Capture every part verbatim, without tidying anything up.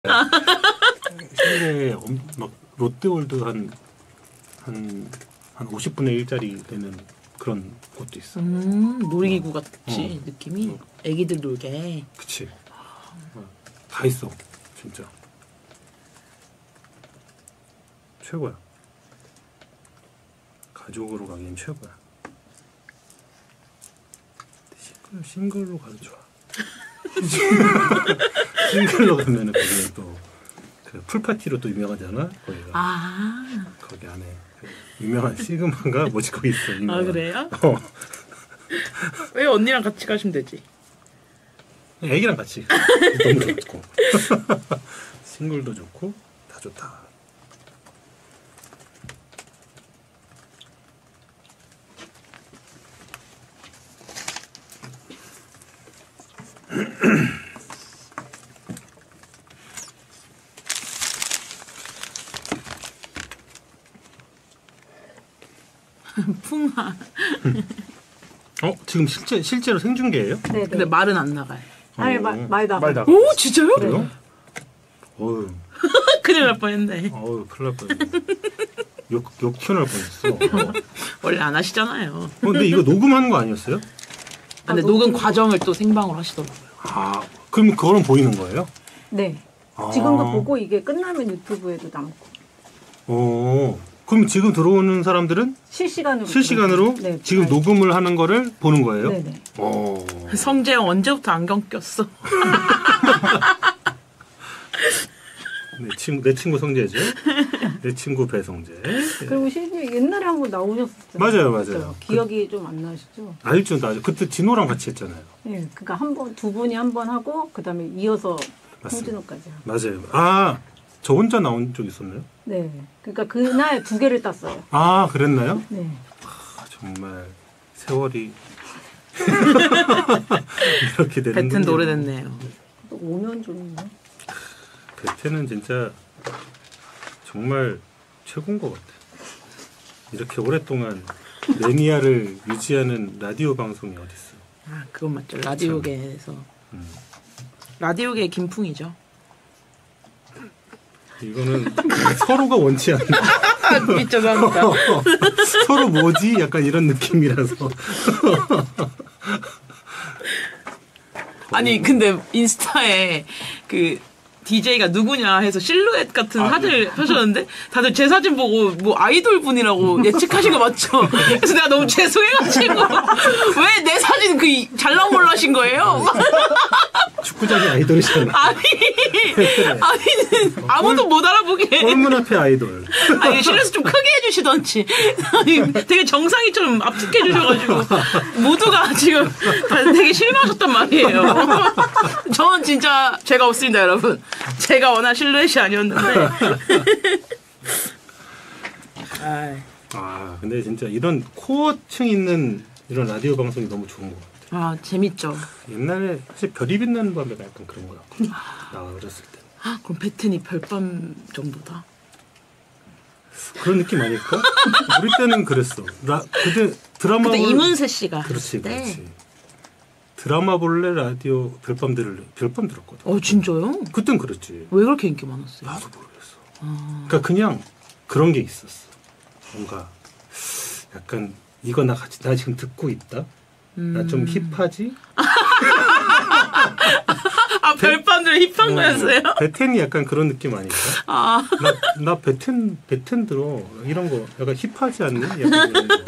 실내 막 롯데월드 한 한 한 오십 분의 일짜리 되는 그런 곳도 있어. 음, 놀이기구 같이 어. 느낌이. 어. 애기들 놀게. 그치. 어, 다 있어, 진짜. 최고야. 가족으로 가기엔 최고야. 싱글, 싱글로 가도 좋아. 싱글로 가면은 거기에 또 그 풀파티로 또 유명하잖아. 거기가. 아, 거기 안에 그 유명한 시그마가 뭐지 거기 있어. 유명한. 아 그래요? 어. 왜 언니랑 같이 가시면 되지? 애기랑 같이 너무 좋고 싱글도 좋고 다 좋다. 풍화. 어 지금 실제 실제로 생중계예요? 네네. 근데 말은 안 나가요. 아니 어. 말 말 나가. 말 나가. 오 진짜요? 그래요? 어유, 큰일 날 뻔했네. 어유 큰일 날 뻔했네. 욕, 욕 튀어나올 뻔했어. 원래 안 하시잖아요. 어, 근데 이거 녹음하는 거 아니었어요? 아, 근데 아, 녹음 녹음- 과정을 또 생방으로 하시더라고요. 아, 그럼 그거는 보이는 거예요? 네. 아. 지금도 보고 이게 끝나면 유튜브에도 남고 어, 그럼 지금 들어오는 사람들은 실시간으로 실시간으로 네, 지금 알- 녹음을 하는 거를 보는 거예요? 네네. 어. 성재형 언제부터 안경 꼈어? 내 친구 내 친구 성재죠. 내 친구 배성재. 그리고 실제 옛날에 한번 나오셨었죠. 맞아요, 맞아요. 기억이 좀 안 나시죠? 알죠, 나 그때 진호랑 같이 했잖아요. 네. 그러니까 한 번 두 분이 한 번 하고 그다음에 이어서 맞습니다. 홍진호까지 하고. 맞아요. 아, 저 혼자 나온 적 있었나요? 네. 그러니까 그날 두 개를 땄어요. 아, 그랬나요? 네. 아, 정말 세월이 이렇게 되는. 배튼 오래됐네요. 또 오 년 전인가? 배트는 진짜 정말 최고인 것 같아. 이렇게 오랫동안 매니아를 유지하는 라디오 방송이 어딨어? 아 그건 맞죠. 라디오계에서. 음. 라디오계 김풍이죠. 이거는 서로가 원치 않는 아, 죄송합니다. 서로 뭐지? 약간 이런 느낌이라서. 아니 근데 인스타에 그 디제이가 누구냐 해서 실루엣 같은 아, 사진을 펴셨는데 다들 제 사진 보고 뭐 아이돌 분이라고 예측하신 거 맞죠? 그래서 내가 너무 죄송해가지고 왜 내 사진 그 잘 나온 걸로 하신 거예요? 축구장의 아이돌이잖아. 아니 아니 아무도 못 알아보게. 골문 앞에 아이돌. 아니 실루엣 좀 크게 해주시던지. 아니 되게 정상이처럼 압축해 주셔가지고 모두가 지금 다 되게 실망하셨단 말이에요. 저는 진짜 죄가 없습니다, 여러분. 제가 원한 실루엣이 아니었는데. 아이. 아, 근데 진짜 이런 코어층 있는 이런 라디오 방송이 너무 좋은 것 같아. 아 재밌죠. 옛날에 사실 별이 빛나는 밤에가 약간 그런 거였거든. 나 어렸을 때. 아, 그럼 베튼이 별밤 정도다. 그런 느낌 아닐까? 우리 때는 그랬어. 나 그때 드라마 그때 볼... 이문세 씨가 그렇지, 했을 때. 그렇지. 드라마 볼래 라디오 별밤 들을래 별밤 들었거든. 어 진짜요? 그땐 그랬지. 왜 그렇게 인기 많았어요? 나도 모르겠어. 아, 그러니까 그냥 그런 게 있었어. 뭔가 약간 이거 나 같이 나 지금 듣고 있다. 음. 나 좀 힙하지? 아 별밤들 힙한 거였어요? 베텐이 약간 그런 느낌 아닐까? 아, 나, 나 베텐 베텐 들어 이런 거 약간 힙하지 않니? 약간 이런 거.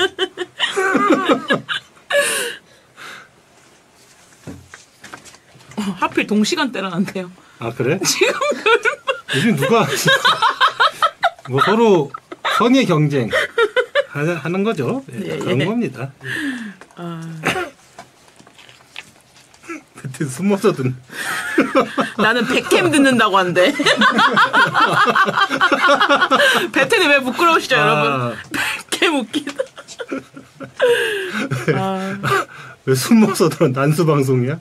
어, 하필 동시간대라는데요. 아 그래? 지금 요즘 누가 뭐 서로 선의 경쟁 하는, 하는 거죠. 예, 예, 그런 예. 겁니다. 아, 베텐 숨어서 듣는. 나는 백캠 듣는다고 한대. 베튼이 왜 부끄러우시죠, 아. 여러분? 백캠 웃기다. 아, 왜 숨어서 들어 난수 방송이야?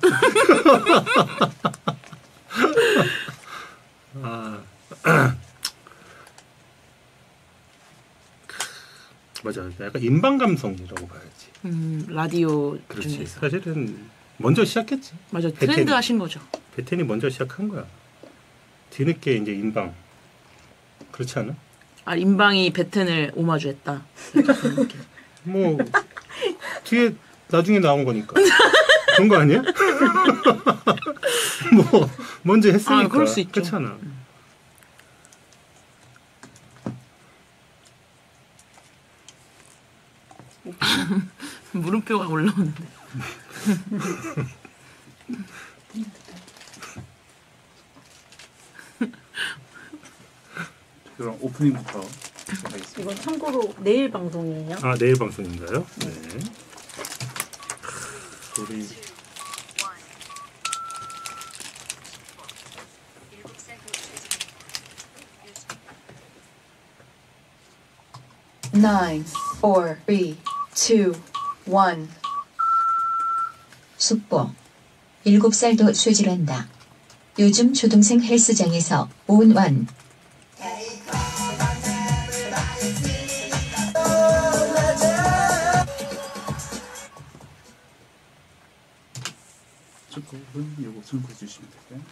아. 맞아, 약간 인방 감성이라고 봐야지. 음, 라디오 그렇지. 중에서. 사실은 먼저 시작했지. 맞아, 베텐이. 트렌드 하신 거죠. 베텐이 먼저 시작한 거야. 뒤늦게 이제 인방 그렇지 않아? 아 인방이 베텐을 오마주했다. 뭐 뒤에 나중에 나온 거니까 그런 거 아니야? 뭐 먼저 했으니까. 아, 그럴 수 있죠. 그렇잖아. 물음표가 올라오는데. 그럼 오프닝부터 시작하겠습니다. 이건 참고로 내일 방송이에요. 아 내일 방송인가요? 네. 우리 nine, four, three, two, one. 숙보. 일곱 살도 쇠질한다. 요즘 초등생 헬스장에서 온완. 조금은 요거 참고해 주시면 될까요?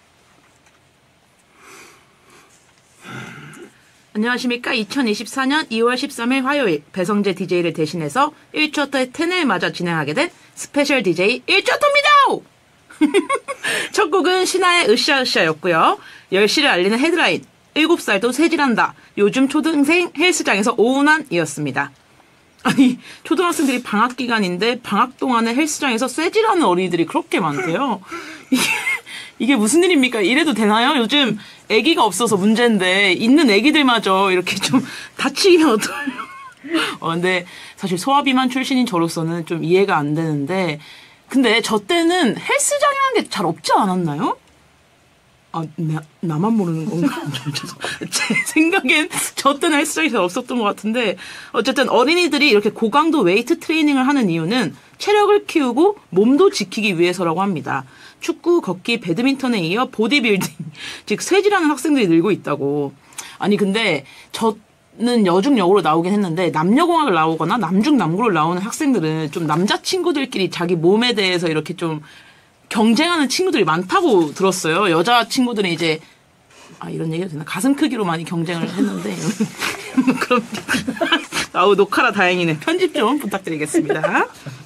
안녕하십니까. 이천이십사 년 이월 십삼일 화요일 배성재 디제이를 대신해서 일 쿼터의 텐을 맞아 진행하게 된 스페셜 디제이 일 쿼터입니다. 첫 곡은 신화의 으쌰으쌰였고요. 열 시를 알리는 헤드라인 일곱 살도 쇠질한다. 요즘 초등생 헬스장에서 오운환이었습니다. 아니 초등학생들이 방학 기간인데 방학 동안에 헬스장에서 쇠질하는 어린이들이 그렇게 많대요. 이게 이게 무슨 일입니까? 이래도 되나요? 요즘 아기가 없어서 문제인데 있는 아기들마저 이렇게 좀 다치면 어떡해요? 어, 근데 사실 소아비만 출신인 저로서는 좀 이해가 안 되는데 근데 저 때는 헬스장이라는 게 잘 없지 않았나요? 아, 나, 나만 모르는 건가? 제 생각엔 저 때는 헬스장이 잘 없었던 것 같은데 어쨌든 어린이들이 이렇게 고강도 웨이트 트레이닝을 하는 이유는 체력을 키우고 몸도 지키기 위해서라고 합니다. 축구, 걷기, 배드민턴에 이어 보디빌딩, 즉 쇠질하는 학생들이 늘고 있다고. 아니 근데 저는 여중여고로 나오긴 했는데 남녀공학을 나오거나 남중남고를 나오는 학생들은 좀 남자친구들끼리 자기 몸에 대해서 이렇게 좀 경쟁하는 친구들이 많다고 들었어요. 여자 친구들은 이제 아 이런 얘기도 되나? 가슴 크기로 많이 경쟁을 했는데 그럼 아우 녹화라 다행이네. 편집 좀 부탁드리겠습니다.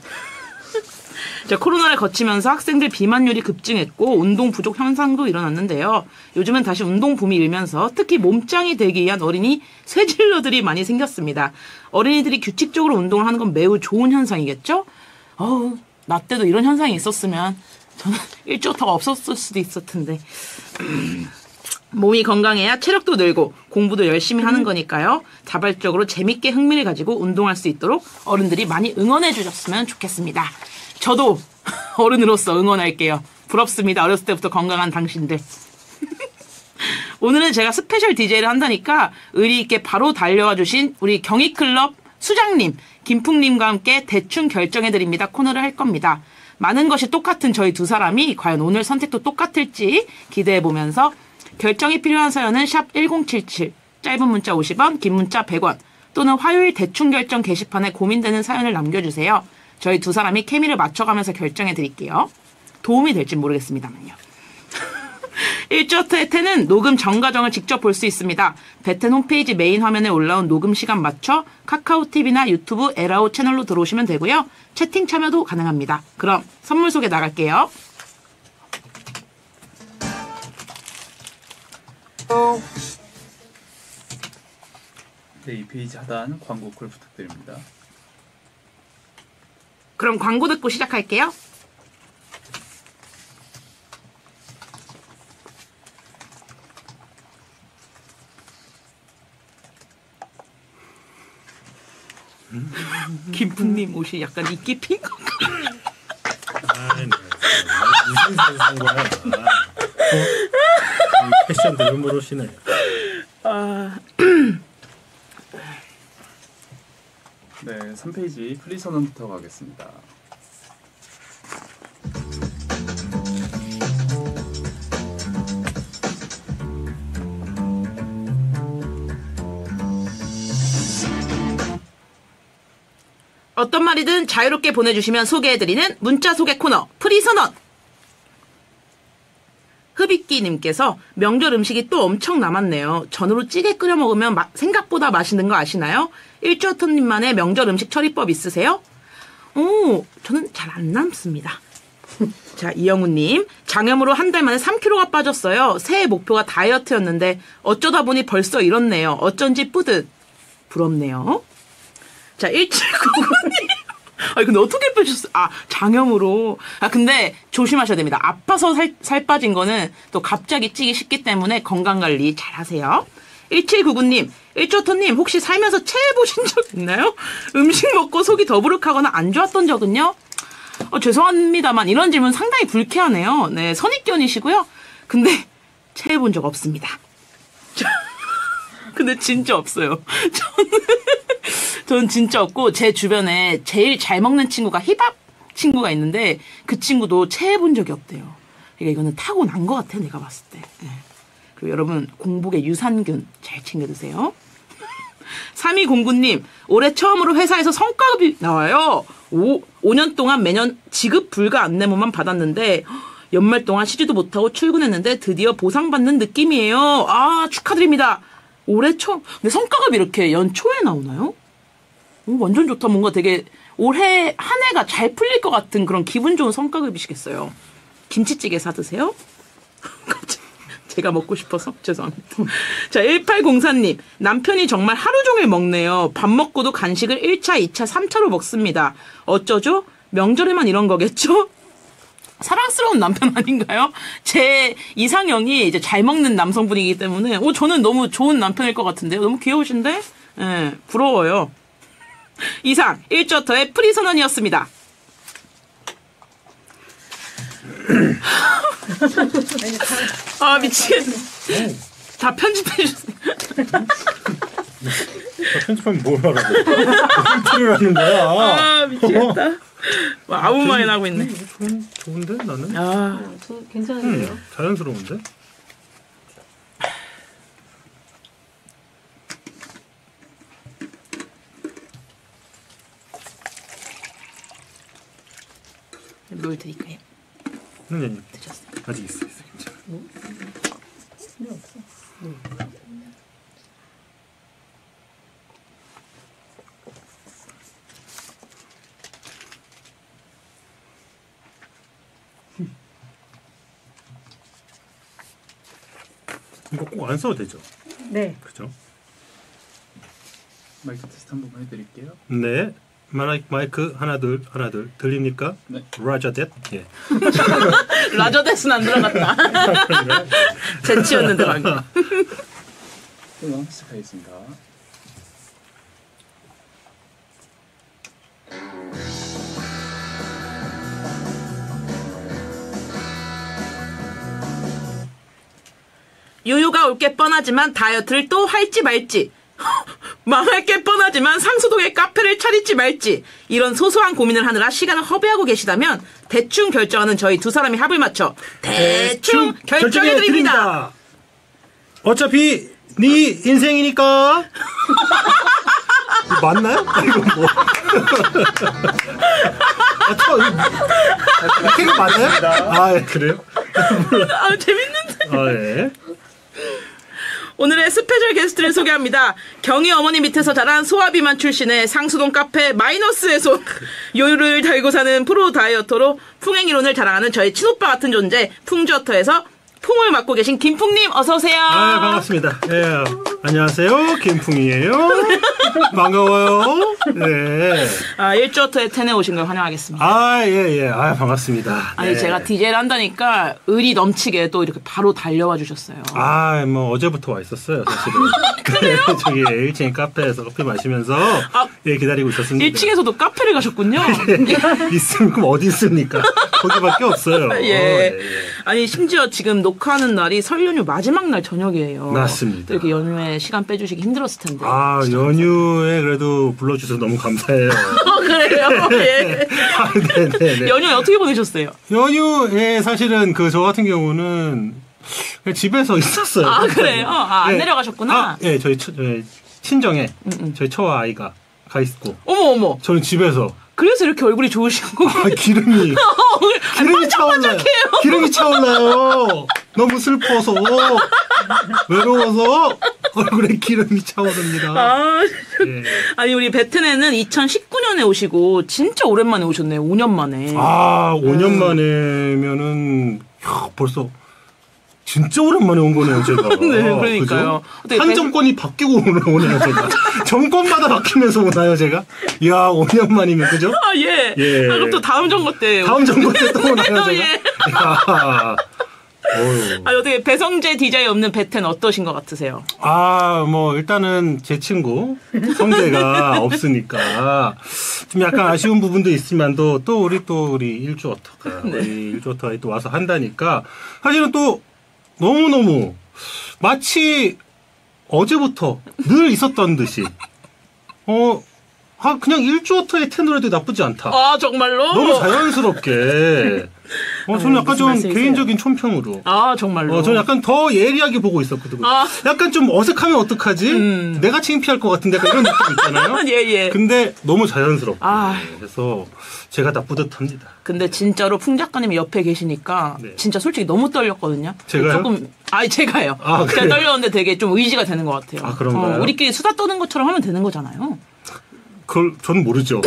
자, 코로나를 거치면서 학생들 비만율이 급증했고 운동 부족 현상도 일어났는데요. 요즘은 다시 운동 붐이 일면서 특히 몸짱이 되기 위한 어린이 쇠질러들이 많이 생겼습니다. 어린이들이 규칙적으로 운동을 하는 건 매우 좋은 현상이겠죠? 어우, 나 때도 이런 현상이 있었으면 저는 일조타가 없었을 수도 있을 텐데. 몸이 건강해야 체력도 늘고 공부도 열심히 하는 거니까요. 자발적으로 재밌게 흥미를 가지고 운동할 수 있도록 어른들이 많이 응원해 주셨으면 좋겠습니다. 저도 어른으로서 응원할게요. 부럽습니다. 어렸을 때부터 건강한 당신들. 오늘은 제가 스페셜 디제이를 한다니까 의리 있게 바로 달려와 주신 우리 경희클럽 수장님, 김풍님과 함께 대충 결정해드립니다 코너를 할 겁니다. 많은 것이 똑같은 저희 두 사람이 과연 오늘 선택도 똑같을지 기대해보면서 결정이 필요한 사연은 샵 일공칠칠, 짧은 문자 오십 원, 긴 문자 백 원 또는 화요일 대충 결정 게시판에 고민되는 사연을 남겨주세요. 저희 두 사람이 케미를 맞춰가면서 결정해드릴게요. 도움이 될지 모르겠습니다만요. 일 쿼터의 텐은 녹음 전 과정을 직접 볼 수 있습니다. 베텐 홈페이지 메인 화면에 올라온 녹음 시간 맞춰 카카오티비나 유튜브 에라오 채널로 들어오시면 되고요. 채팅 참여도 가능합니다. 그럼 선물 소개 나갈게요. 네, 이 페이지 하단 광고 콜 부탁드립니다. 그럼 광고 듣고 시작할게요. 김풍님 옷이 약간 이끼 핀 것 같아. 아이, 무슨 상산 거야? 어? 패션들을 모르시네. 아... 네, 삼 페이지 플리선언부터 가겠습니다. 어떤 말이든 자유롭게 보내주시면 소개해드리는 문자 소개 코너 프리선언. 흡입 뽀삐끼님께서 명절 음식이 또 엄청 남았네요. 전으로 찌개 끓여 먹으면 마, 생각보다 맛있는 거 아시나요? 일주어터님만의 명절 음식 처리법 있으세요? 오, 저는 잘 안 남습니다. 자, 이영우님. 장염으로 한 달 만에 삼 킬로그램가 빠졌어요. 새해 목표가 다이어트였는데 어쩌다 보니 벌써 이렇네요. 어쩐지 뿌듯. 부럽네요. 자, 일칠구구님. 아니, 근데 어떻게 빼셨어요? 아, 장염으로. 아, 근데 조심하셔야 됩니다. 아파서 살, 살 빠진 거는 또 갑자기 찌기 쉽기 때문에 건강관리 잘 하세요. 일칠구구님, 일조터님, 혹시 살면서 체해 보신 적 있나요? 음식 먹고 속이 더부룩하거나 안 좋았던 적은요? 어, 죄송합니다만, 이런 질문 상당히 불쾌하네요. 네, 선입견이시고요. 근데, 체해 본 적 없습니다. 근데 진짜 없어요. 저는, 저는 진짜 없고, 제 주변에 제일 잘 먹는 친구가 힙합 친구가 있는데, 그 친구도 체해 본 적이 없대요. 그러니까 이거는 타고난 것 같아, 내가 봤을 때. 네. 그리고 여러분, 공복에 유산균 잘 챙겨 드세요. 삼이공구님, 올해 처음으로 회사에서 성과급이 나와요. 오, 오 년 동안 매년 지급 불가 안내문만 받았는데, 연말 동안 쉬지도 못하고 출근했는데 드디어 보상받는 느낌이에요. 아, 축하드립니다. 올해 처음, 근데 성과급이 이렇게 연초에 나오나요? 오, 완전 좋다. 뭔가 되게 올해 한 해가 잘 풀릴 것 같은 그런 기분 좋은 성과급이시겠어요. 김치찌개 사드세요? 제가 먹고 싶어서 죄송합니다. 자, 일팔공사님. 남편이 정말 하루 종일 먹네요. 밥 먹고도 간식을 일 차, 이 차, 삼 차로 먹습니다. 어쩌죠? 명절에만 이런 거겠죠? 사랑스러운 남편 아닌가요? 제 이상형이 이제 잘 먹는 남성분이기 때문에 오, 저는 너무 좋은 남편일 것 같은데요. 너무 귀여우신데? 예, 네, 부러워요. 이상 일조터의 프리선언이었습니다. 아, 미치겠네. 다 편집해주세요. 편집하면 뭘 하라고. 편집을 하는 거야. 아, 미치겠다. 뭐 아무 말이나 하고 있네. 좋은, 좋은데 나는? 아, 저 괜찮은데요? 음, 자연스러운데? 물 드릴까요? 네, 네, 네. 드셨어요. 아직 있어, 있어. 괜찮아. 필요 없어. 이거 꼭 안 써도 되죠? 네. 그죠? 마이크 테스트 한 번만 해드릴게요. 네. 마이크, 마이크 하나 둘 하나 둘 들립니까? 네. 라저 댓. 예. 라저데스는 안 들어갔다. 재치였는데 방금. 그럼 시작하겠습니다. 요요가 올 게 뻔하지만 다이어트를 또 할지 말지, 망할 게 뻔하지만 상수동에 카페를 차릴지 말지, 이런 소소한 고민을 하느라 시간을 허비하고 계시다면 대충 결정하는 저희 두 사람이 합을 맞춰 대충 결정해드립니다. 어차피 네 인생이니까. 맞나요? 이거 뭐? 아, 저, 이거, 이거 맞나요? 아, 예, 그래요? 아, 재밌는데. 아, 예. 오늘의 스페셜 게스트를 소개합니다. 경희 어머니 밑에서 자란 소아비만 출신의 상수동 카페 마이너스에서 요요를 달고 사는 프로 다이어터로 풍행이론을 자랑하는 저희 친오빠 같은 존재 풍저터에서 풍을 맡고 계신 김풍님 어서 오세요. 아, 반갑습니다. 예. 안녕하세요. 김풍이에요. 반가워요. 네. 아, 일주어터에 텐에 오신 걸 환영하겠습니다. 아, 예, 예. 아, 반갑습니다. 아니, 네. 제가 디제이를 한다니까 의리 넘치게 또 이렇게 바로 달려와 주셨어요. 아, 뭐 어제부터 와 있었어요, 사실은. 그래요? 저기 일 층 카페에서 커피 마시면서 아, 예, 기다리고 있었습니다. 일 층에서도 카페를 가셨군요. 있으면 그럼 어디 있습니까? 거기밖에 없어요. 예. 예, 예. 아니, 심지어 지금 녹화하는 날이 설 연휴 마지막 날 저녁이에요. 맞습니다. 또 이렇게 연휴에 시간 빼주시기 힘들었을 텐데. 아, 연휴에 그래도 불러주셔서 너무 감사해요. 어, 그래요? 예. 아, 네네네. 연휴에 어떻게 보내셨어요? 연휴에 사실은 그 저 같은 경우는 그냥 집에서 있었어요. 아, 그래요? 아, 안 예. 내려가셨구나? 아, 예, 저희 처, 저희 친정에 음, 음. 저희 처와 아이가 가 있고 어머, 어머. 저는 집에서 그래서 이렇게 얼굴이 좋으신 거고. 아, 기름이 기름이 차올라요. 기름이 차올라요. 너무 슬퍼서 외로워서 얼굴에 기름이 차오릅니다. 아, 예. 아니 우리 베트남에는 이천십구 년에 오시고 진짜 오랜만에 오셨네요. 오 년 만에. 아, 오 년 만에면은 야, 벌써 진짜 오랜만에 온 거네요, 제가. 네, 그러니까요. 어떻게 한 배- 정권이 바뀌고 오네요, 제가. 정권마다 바뀌면서 오나요, 제가? 이야, 오 년 만이면, 그죠? 아, 예. 예. 아, 그럼 또 다음 정권 때. 다음 정권 때 또 오나요, 제가? 예. 이야. 어휴. 아, 어떻게 배성재 디제이 없는 베텐 어떠신 것 같으세요? 아, 뭐, 일단은 제 친구, 성재가 없으니까, 좀 약간 아쉬운 부분도 있지만도, 또 우리 또 우리 일주어터가, 네. 우리 일주어터가 또 와서 한다니까, 사실은 또 너무너무, 마치 어제부터 늘 있었던 듯이, 어, 아, 그냥 일주어터의 테너라도 나쁘지 않다. 아, 정말로? 너무 자연스럽게. 어, 저는 아, 약간 무슨 좀 말씀이세요? 개인적인 촌평으로. 아, 정말로. 어, 저는 약간 더 예리하게 보고 있었거든요. 아. 약간 좀 어색하면 어떡하지? 음. 내가 창피할 것 같은데 약간 이런 느낌 있잖아요. 예, 예. 근데 너무 자연스럽고. 아. 그래서 제가 다 뿌듯합니다. 근데 진짜로 풍 작가님이 옆에 계시니까 네. 진짜 솔직히 너무 떨렸거든요. 제가요? 조금 아니 제가요. 아, 제가 그래요? 떨렸는데 되게 좀 의지가 되는 것 같아요. 아, 그런가요? 어, 우리끼리 수다 떠는 것처럼 하면 되는 거잖아요. 그걸 전 모르죠.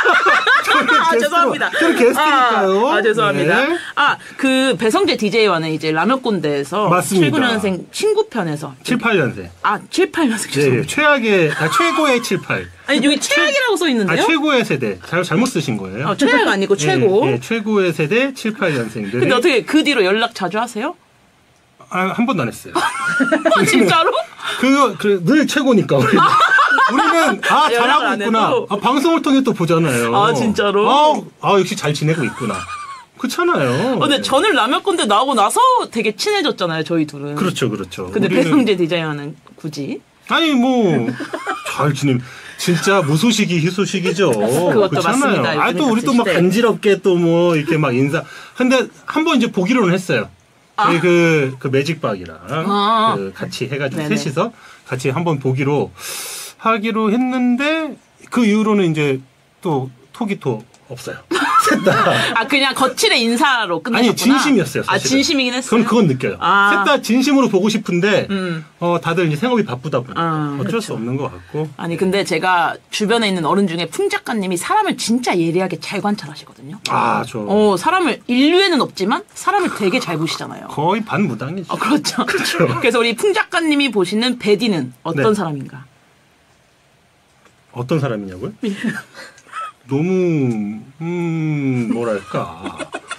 저는 아, 게스트로- 죄송합니다. 저는 게스트니까요. 아, 아, 죄송합니다. 네. 아, 그 배성재 디제이와는 이제 라면 꼰대에서 맞습니다. 칠구 년생 친구편에서 칠, 팔 년생. 아, 칠, 팔 년생 예, 죄송합니다. 예. 최악의, 아, 최고의 칠, 팔. 아니 여기 최악이라고 써 아, 있는데요? 최고의 세대. 잘, 잘못 쓰신 거예요. 어, 최악 아니고 최고. 예, 예, 최고의 세대 칠, 팔 년생들. 근데 어떻게 그 뒤로 연락 자주 하세요? 아, 한 번도 안 했어요. 아, 진짜로? 그, 그, 늘 최고니까, 우리는. 우리는, 아, 연락을 잘하고 안 있구나. 해도? 아, 방송을 통해 또 보잖아요. 아, 진짜로? 아, 아, 역시 잘 지내고 있구나. 그렇잖아요. 어, 근데 저는 라면 꼰대 나오고 나서 되게 친해졌잖아요, 저희 둘은. 그렇죠, 그렇죠. 근데 우리는- 배성재 디제이와는 굳이? 아니, 뭐, 잘 지내. 진짜 무소식이 희소식이죠. 그것도 그렇잖아요. 맞습니다. 아, 요즘에 또 우리 같은 또 막 시대에. 간지럽게 또 뭐, 이렇게 막 인사. 근데 한 번 이제 보기로는 했어요. 저희 그, 그 매직박이랑 아. 그 같이 해가지고 네네. 셋이서 같이 한번 보기로 하기로 했는데 그 이후로는 이제 또 톡이 또 없어요. 셋 다. 아, 그냥 거칠의 인사로 끝나셨구나. 아니, 진심이었어요. 아, 사실은. 진심이긴 했어요. 그건, 그건 느껴요. 아. 셋 다 진심으로 보고 싶은데, 음. 어, 다들 이제 생업이 바쁘다 보니까 아, 어쩔 그렇죠. 수 없는 것 같고. 아니, 근데 제가 주변에 있는 어른 중에 풍 작가님이 사람을 진짜 예리하게 잘 관찰하시거든요. 아, 저. 어, 사람을, 인류에는 없지만 사람을 되게 잘 보시잖아요. 거의 반무당이죠. 어, 그렇죠. 그래서 우리 풍 작가님이 보시는 베디는 어떤 네. 사람인가? 어떤 사람이냐고요? 너무, 음, 뭐랄까.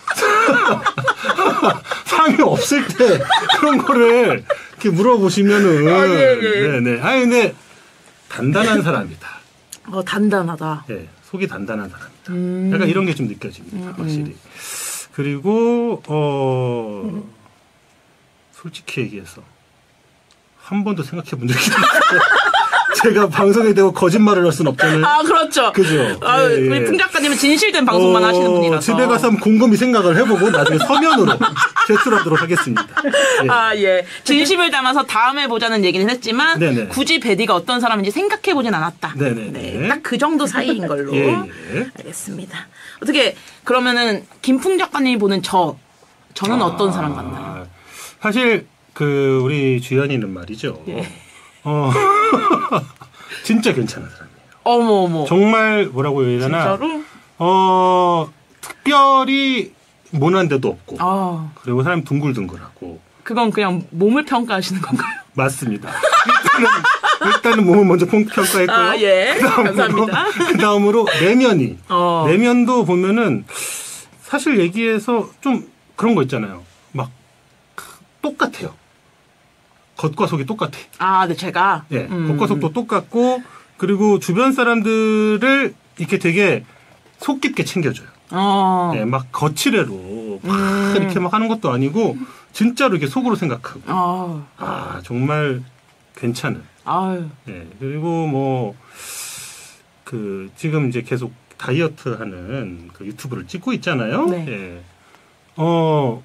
사람이 없을 때 그런 거를 이렇게 물어보시면은. 아, 예, 예. 네네. 아니, 근데 단단한 사람이다. 어, 단단하다. 예, 속이 단단한 사람이다. 음. 약간 이런 게 좀 느껴집니다, 확실히. 그리고, 어, 솔직히 얘기해서, 한 번도 생각해 본 적이 없어요. 제가 방송에 대고 거짓말을 할 수는 없잖아요. 아, 그렇죠. 그죠? 아, 예, 예. 우리 풍 작가님은 진실된 방송만 어, 하시는 분이라서. 집에 가서 한번 곰곰이 생각을 해보고 나중에 서면으로 제출하도록 하겠습니다. 예. 아, 예. 진심을 담아서 다음에 보자는 얘기는 했지만, 네네. 굳이 베디가 어떤 사람인지 생각해보진 않았다. 네네네. 네, 딱 그 정도 사이인 걸로. 예, 예. 알겠습니다. 어떻게, 그러면은, 김풍 작가님이 보는 저, 저는 어떤 사람 같나요? 아, 사실 그 우리 주연이는 말이죠. 예. 어, 진짜 괜찮은 사람이에요. 어머, 어머. 정말 뭐라고 해야 되나? 진짜로? 어, 특별히 모난 데도 없고. 아, 그리고 사람이 둥글둥글하고. 그건 그냥 몸을 평가하시는 건가요? 맞습니다. 일단은, 일단은 몸을 먼저 평- 평가했고요. 아, 예. 감사합니다. 그 다음으로 내면이. 어. 내면도 보면은 사실 얘기해서 좀 그런 거 있잖아요. 막 똑같아요. 겉과 속이 똑같아. 아, 네, 제가. 예, 음. 겉과 속도 똑같고 그리고 주변 사람들을 이렇게 되게 속 깊게 챙겨줘요. 어. 예, 막 거칠애로 막 음. 이렇게 막 하는 것도 아니고 진짜로 이렇게 속으로 생각하고 어. 아 정말 괜찮은. 아유. 예, 그리고 뭐 그 지금 이제 계속 다이어트 하는 그 유튜브를 찍고 있잖아요. 네. 예. 어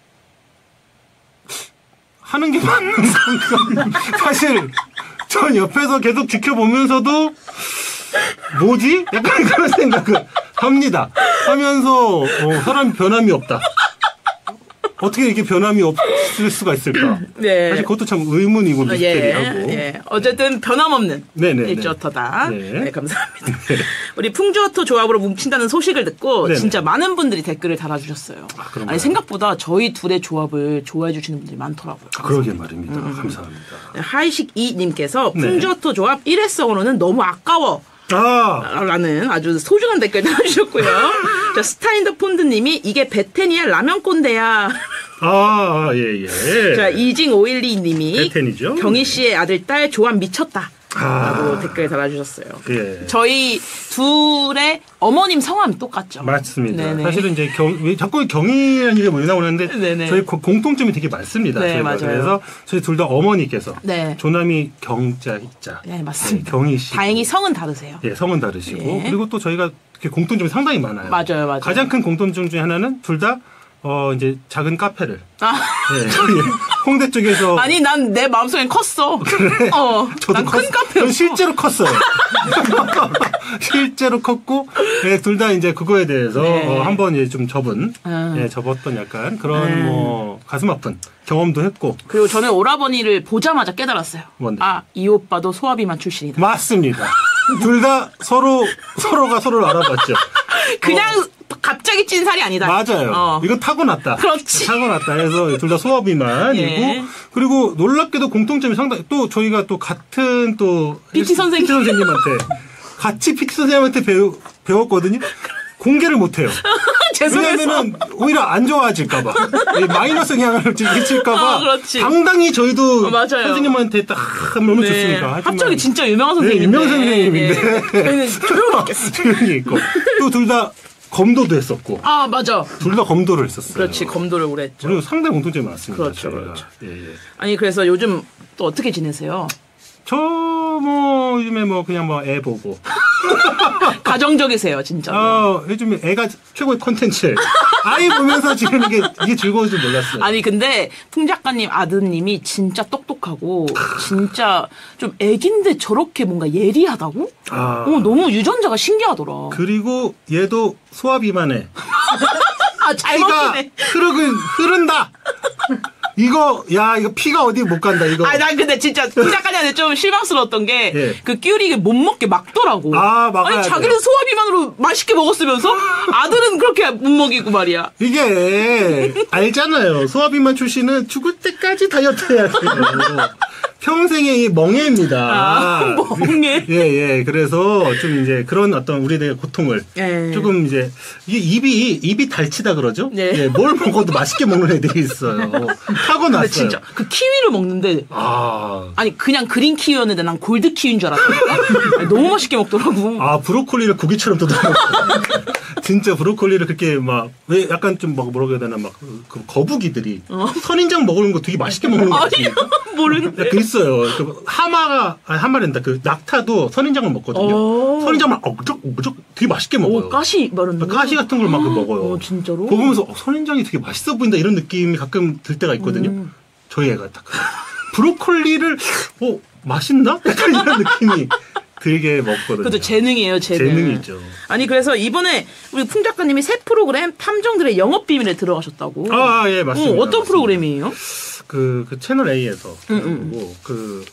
하는 게 맞는 건가? 사실 전 옆에서 계속 지켜보면서도 뭐지? 약간 그런 생각을 합니다. 하면서 어, 사람이 변함이 없다. 어떻게 이렇게 변함이 없을 수가 있을까? 네. 사실 그것도 참 의문이고 예, 미스테리하고. 예. 어쨌든 변함없는 네네. 일주어터다. 네. 네, 감사합니다. 우리 풍주어터 조합으로 뭉친다는 소식을 듣고 네네. 진짜 많은 분들이 댓글을 달아주셨어요. 아, 그런가요? 아니 생각보다 저희 둘의 조합을 좋아해 주시는 분들이 많더라고요. 그러게 말입니다. 감사합니다. 네, 하이식이님께서 네. 풍주어터 조합 일회성으로는 너무 아까워. 아, 라는 아주 소중한 댓글 달아주셨고요. 자, 스타인더 폰드님이 이게 베텐이야 라면 꼰대야. 아, 예, 예. 자, 이징오일이님이 베텐이죠. 경희 씨의 아들 딸 조합 미쳤다. 라고 아. 댓글 달아주셨어요. 예. 저희 둘의 어머님 성함이 똑같죠. 맞습니다. 네네. 사실은 이제 경, 왜 자꾸 경이라는 얘기가 뭐 나오는데 네네. 저희 고- 공통점이 되게 많습니다. 네, 저희가. 맞아요. 그래서 저희 둘 다 어머니께서 네. 조남이 경자 이자. 네, 맞습니다. 경희 씨. 다행히 성은 다르세요. 예, 성은 다르시고 예. 그리고 또 저희가 이렇게 공통점이 상당히 많아요. 맞아요, 맞아요. 가장 큰 공통점 중에 하나는 둘 다 어, 이제 작은 카페를 아, 예, 홍대 쪽에서 아니, 난 내 마음속엔 컸어. 어, 난 큰 컸- 카페였어. 저는 실제로 컸어요. 실제로 컸고, 예, 둘 다 이제 그거에 대해서 네. 어, 한번 예, 좀 접은, 아. 예, 접었던 약간 그런 네. 뭐 가슴 아픈 경험도 했고, 그리고 저는 오라버니를 보자마자 깨달았어요. 뭔데? 아, 이 오빠도 소아비만 출신이다. 맞습니다. 둘 다 서로 서로가 서로를 알아봤죠. 그냥 갑자기 찐 살이 아니다. 맞아요. 어. 이건 타고났다. 그렇지. 타고났다 해서 둘 다 소아비만이고, 예. 그리고 놀랍게도 공통점이 상당히 또 저희가 또 같은 또 피티 선생님. 피티 선생님한테 같이 피티 선생님한테 배우, 배웠거든요. 공개를 못해요. 죄송해서. 왜냐면은 오히려 안 좋아질까봐 마이너스 영향을 끼칠까봐 아, 그렇지. 당당히 저희도 어, 맞아요. 선생님한테 딱 너무 좋습니까? 하지만 합작이 진짜 유명한 네, 선생님인데. 유명한 선생님인데 네. 저희는 조용히 있겠어. 조용히 있고 또 둘 다 검도도 했었고 아, 맞아. 둘 다 검도를 했었어요. 그렇지, 검도를 오래 했죠. 그리고 상당히 공통점이 많습니다. 그렇죠, 저희가. 그렇죠. 예, 예. 아니, 그래서 요즘 또 어떻게 지내세요? 저 뭐 요즘에 뭐 그냥 뭐 애 보고 가정적이세요, 진짜. 어, 요즘에 애가 최고의 컨텐츠 아이 보면서 지금 이게 이게 즐거울 줄 몰랐어요. 아니 근데 풍 작가님 아드님이 진짜 똑똑하고 진짜 좀 애긴데 저렇게 뭔가 예리하다고? 아. 어, 너무 유전자가 신기하더라. 그리고 얘도 소화비만해. 아, 잘 피가 먹히네. 흐르긴 흐른다. 이거 야 이거 피가 어디 못 간다 이거. 아니 난 근데 진짜 풍 작가님한테 좀 실망스러웠던 게 예. 그 끼우리를 못 먹게 막더라고. 아, 막아야 아니 자기는 돼요. 소화비만으로 맛있게 먹었으면서 아들은 그렇게 못 먹이고 말이야. 이게 알잖아요. 소화비만 출신은 죽을 때까지 다이어트 해야 돼요. 평생의 이 멍해입니다. 아, 멍해? 예, 예. 그래서 좀 이제 그런 어떤 우리들의 고통을 예. 조금 이제 이게 입이 입이 달치다 그러죠. 네. 예, 뭘 먹어도 맛있게 먹는 애들이 있어요. 타고났어요. 근데 진짜 그 키위를 먹는데 아, 아니 그냥 그린 키위였는데 난 골드 키위인 줄 알았다니까. 아니, 너무 맛있게 먹더라고. 아 브로콜리를 고기처럼 뜯어먹고 진짜 브로콜리를 그렇게 막 왜 약간 좀 막 뭐라고 해야 되나 막 그 거북이들이 선인장 먹는 거 되게 맛있게 먹는 거 같아요. 아니요 모르는데. 그 있어요. 그 하마가 아니 하마랜다. 그 낙타도 선인장을 먹거든요. 오. 선인장을 억적 억적 되게 맛있게 먹어요. 오 가시 말은 가시 같은 걸 막 먹어요. 어, 진짜로? 그거 보면서 어, 선인장이 되게 맛있어 보인다 이런 느낌이 가끔 들 때가 있거든요. 음. 저희 애가 딱 브로콜리를 어 맛있나? 약간 이런 느낌이 들게 먹거든요. 그것도 재능이에요, 재능. 재능이죠. 아니 그래서 이번에 우리 풍 작가님이 새 프로그램 탐정들의 영업 비밀에 들어가셨다고. 아, 예, 맞습니다. 어, 어떤 맞습니다. 프로그램이에요? 그, 그 채널 A에서 음, 그리고 그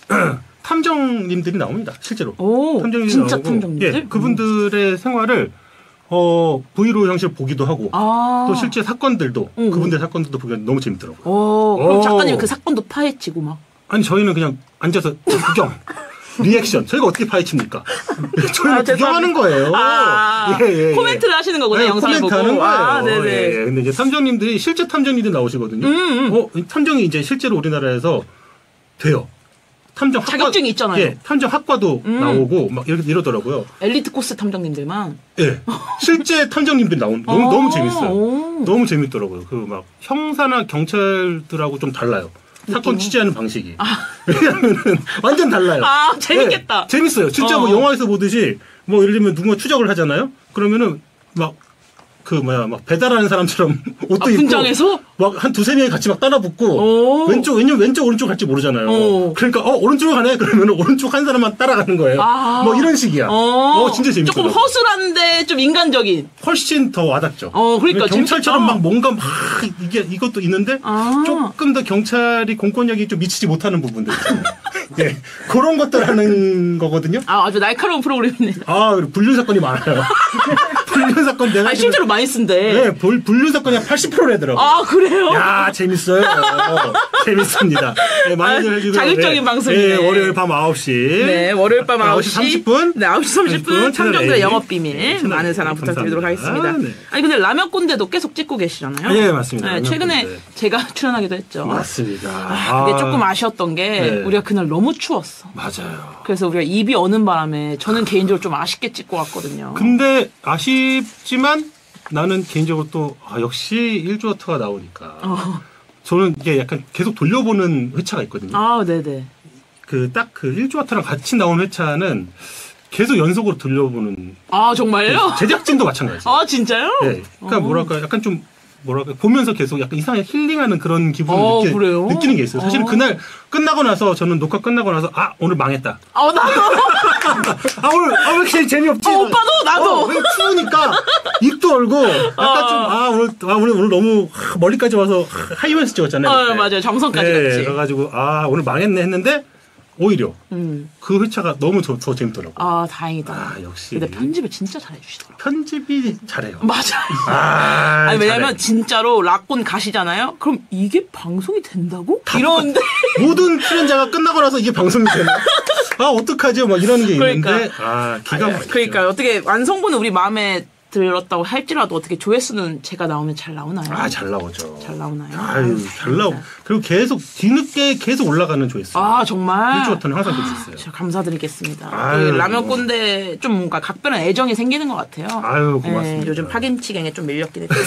탐정님들이 나옵니다. 실제로. 오, 탐정님들이 진짜 나오고, 탐정님들? 예, 그분들의 생활을 어 브이로 형식을 보기도 하고 아. 또 실제 사건들도 음. 그분들 사건들도 보기가 너무 재밌더라고요. 오, 그럼 오. 작가님이 그 사건도 파헤치고 막. 아니 저희는 그냥 앉아서 구경. 리액션. 저희가 어떻게 파헤칩니까? 저희는 아, 구경하는 거예요. 아, 예, 예, 예. 코멘트를 하시는 거구나, 네, 영상을 코멘트 보고. 하는 거예요. 아, 네네. 예, 예. 근데 이제 탐정님들이 실제 탐정님들이 나오시거든요. 음, 음. 어, 이 탐정이 이제 실제로 우리나라에서 돼요. 탐정 학과 자격증이 있잖아요. 예, 탐정 학과도 음. 나오고 막 이렇게 이러더라고요. 엘리트 코스 탐정님들만. 예, 실제 탐정님들이 나온 너무 어, 너무 재밌어요. 오. 너무 재밌더라고요. 그 막 형사나 경찰들하고 좀 달라요. 사건 느낌이? 취재하는 방식이. 왜냐면은 완전 달라요. 아, 재밌겠다. 예, 재밌어요. 진짜 어. 뭐 영화에서 보듯이 뭐 예를 들면 누군가 추적을 하잖아요. 그러면은 막 그 뭐야 막 배달하는 사람처럼 옷도 아, 입고 분장해서? 막 한 두세 명이 같이 막 따라붙고 오. 왼쪽 왼쪽 왼쪽 오른쪽 갈지 모르잖아요. 오. 그러니까 어 오른쪽으로 가네 그러면 오른쪽 한 사람만 따라가는 거예요. 아. 뭐 이런 식이야. 어, 어 진짜 재밌어. 조금 허술한데 좀 인간적인. 훨씬 더 와닿죠. 어, 그러니까 경찰처럼 재밌겠다. 막 뭔가 막 이게 이것도 있는데 아. 조금 더 경찰이 공권력이 좀 미치지 못하는 부분들 있잖아요. 예, 그런 것들 하는 거거든요. 아, 아주 날카로운 프로그램이네요. 아, 그리고 불륜 사건이 많아요. 불륜 사건 내가 아, 실제로 많이 쓴대. 네, 불, 불륜 사건이 한 팔십 퍼센트래더라고. 아, 그래요? 야, 재밌어요. 어, 재밌습니다. 네, 많이들 아, 해주고. 자극적인 네, 방송이네. 네, 월요일 밤 아홉 시. 네, 월요일 밤 아홉 시 삼십 분. 네, 아홉 시 삼십 분. 참정들의 영업비밀. 네, 채널 많은 A. 사랑 부탁드리도록 감사합니다. 하겠습니다. 네. 아니, 근데 라면 꼰대도 계속 찍고 계시잖아요. 네, 맞습니다. 네, 라면 최근에 꼰대. 제가 출연하기도 했죠. 맞습니다. 아, 근데 조금 아쉬웠던 게 네. 우리가 그날 너무 추웠어. 맞아요. 그래서 우리가 입이 어는 바람에 저는 개인적으로 좀 아쉽게 찍고 왔거든요. 근데 아쉽지만 나는 개인적으로 또 아, 역시 일주어터가 나오니까 어. 저는 이게 약간 계속 돌려보는 회차가 있거든요. 아, 네네. 그 딱 그 일주어터랑 같이 나온 회차는 계속 연속으로 돌려보는 아, 정말요? 제작진도 마찬가지예요. 아, 진짜요? 네. 그러니까 어. 뭐랄까 약간 좀 뭐랄까 보면서 계속 약간 이상하게 힐링하는 그런 기분을 어, 느끼, 그래요? 느끼는 게 있어요. 사실 은 어. 그날 끝나고 나서 저는 녹화 끝나고 나서 아 오늘 망했다. 아, 나도. 아 오늘 아, 왜 이렇게 재미없지? 어, 오빠도 나도. 어, 왜 추우니까 입도 얼고 약간 어. 좀 아 오늘 아 오늘 오늘 너무 하, 멀리까지 와서 하, 하이면서 찍었잖아요. 어, 그때. 맞아요. 정선까지 네, 갔지. 그래가지고 아 오늘 망했네 했는데 오히려 음. 그 회차가 너무 더, 더 재밌더라고. 요 아, 다행이다. 아, 역시. 근데 편집을 진짜 잘해주시더라고요. 편집이 잘해요. 맞아요. 아, 아니, 왜냐면 잘해. 진짜로 락곤 가시잖아요? 그럼 이게 방송이 된다고? 이러는데. 모든 출연자가 끝나고 나서 이게 방송이 되나? 아 어떡하죠? 막 이런 게 있는데 그러니까. 아 기가 막히죠. 그러니까 어떻게 완성본은 우리 마음에 들었다고 할지라도 어떻게 조회수는 제가 나오면 잘 나오나요? 아 잘 나오죠. 잘 나오나요? 아유 잘 나오. 그리고 계속 뒤늦게 계속 올라가는 조회수. 아, 정말. 일주어터는 항상 그렇게 있어요. 저 감사드리겠습니다. 아유, 그 라면 뭐. 꼰대 좀 뭔가 각별한 애정이 생기는 것 같아요. 아유, 고맙습니다. 예, 요즘 파김치갱에 좀 밀렸긴 했지만.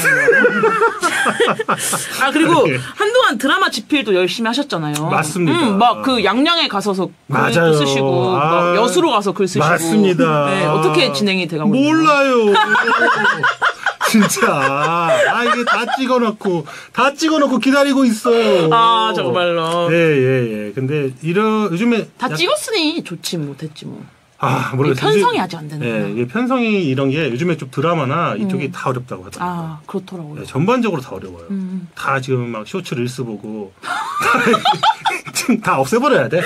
아, 그리고 네. 한동안 드라마 집필도 열심히 하셨잖아요. 맞습니다. 음, 막 그 양양에 가서서 글도 맞아요. 쓰시고, 아, 막 여수로 가서 글 쓰시고. 맞습니다. 네, 어떻게 진행이 돼가고 있나요? 몰라요. 진짜 아 이게 다 찍어놓고 다 찍어놓고 기다리고 있어요. 아, 정말로. 예예 예. 근데 이런 요즘에 다 약- 찍었으니 좋지 뭐 됐지 뭐. 아 모르겠어요. 편성이 요즘- 아직 안 되는구나. 예, 이게 편성이 이런 게 요즘에 좀 드라마나 이쪽이 다 어렵다고 하더라고요. 아, 그렇더라고요. 네, 전반적으로 다 어려워요. 음. 다 지금 막 쇼츠 릴스 보고 지금 다 없애버려야 돼.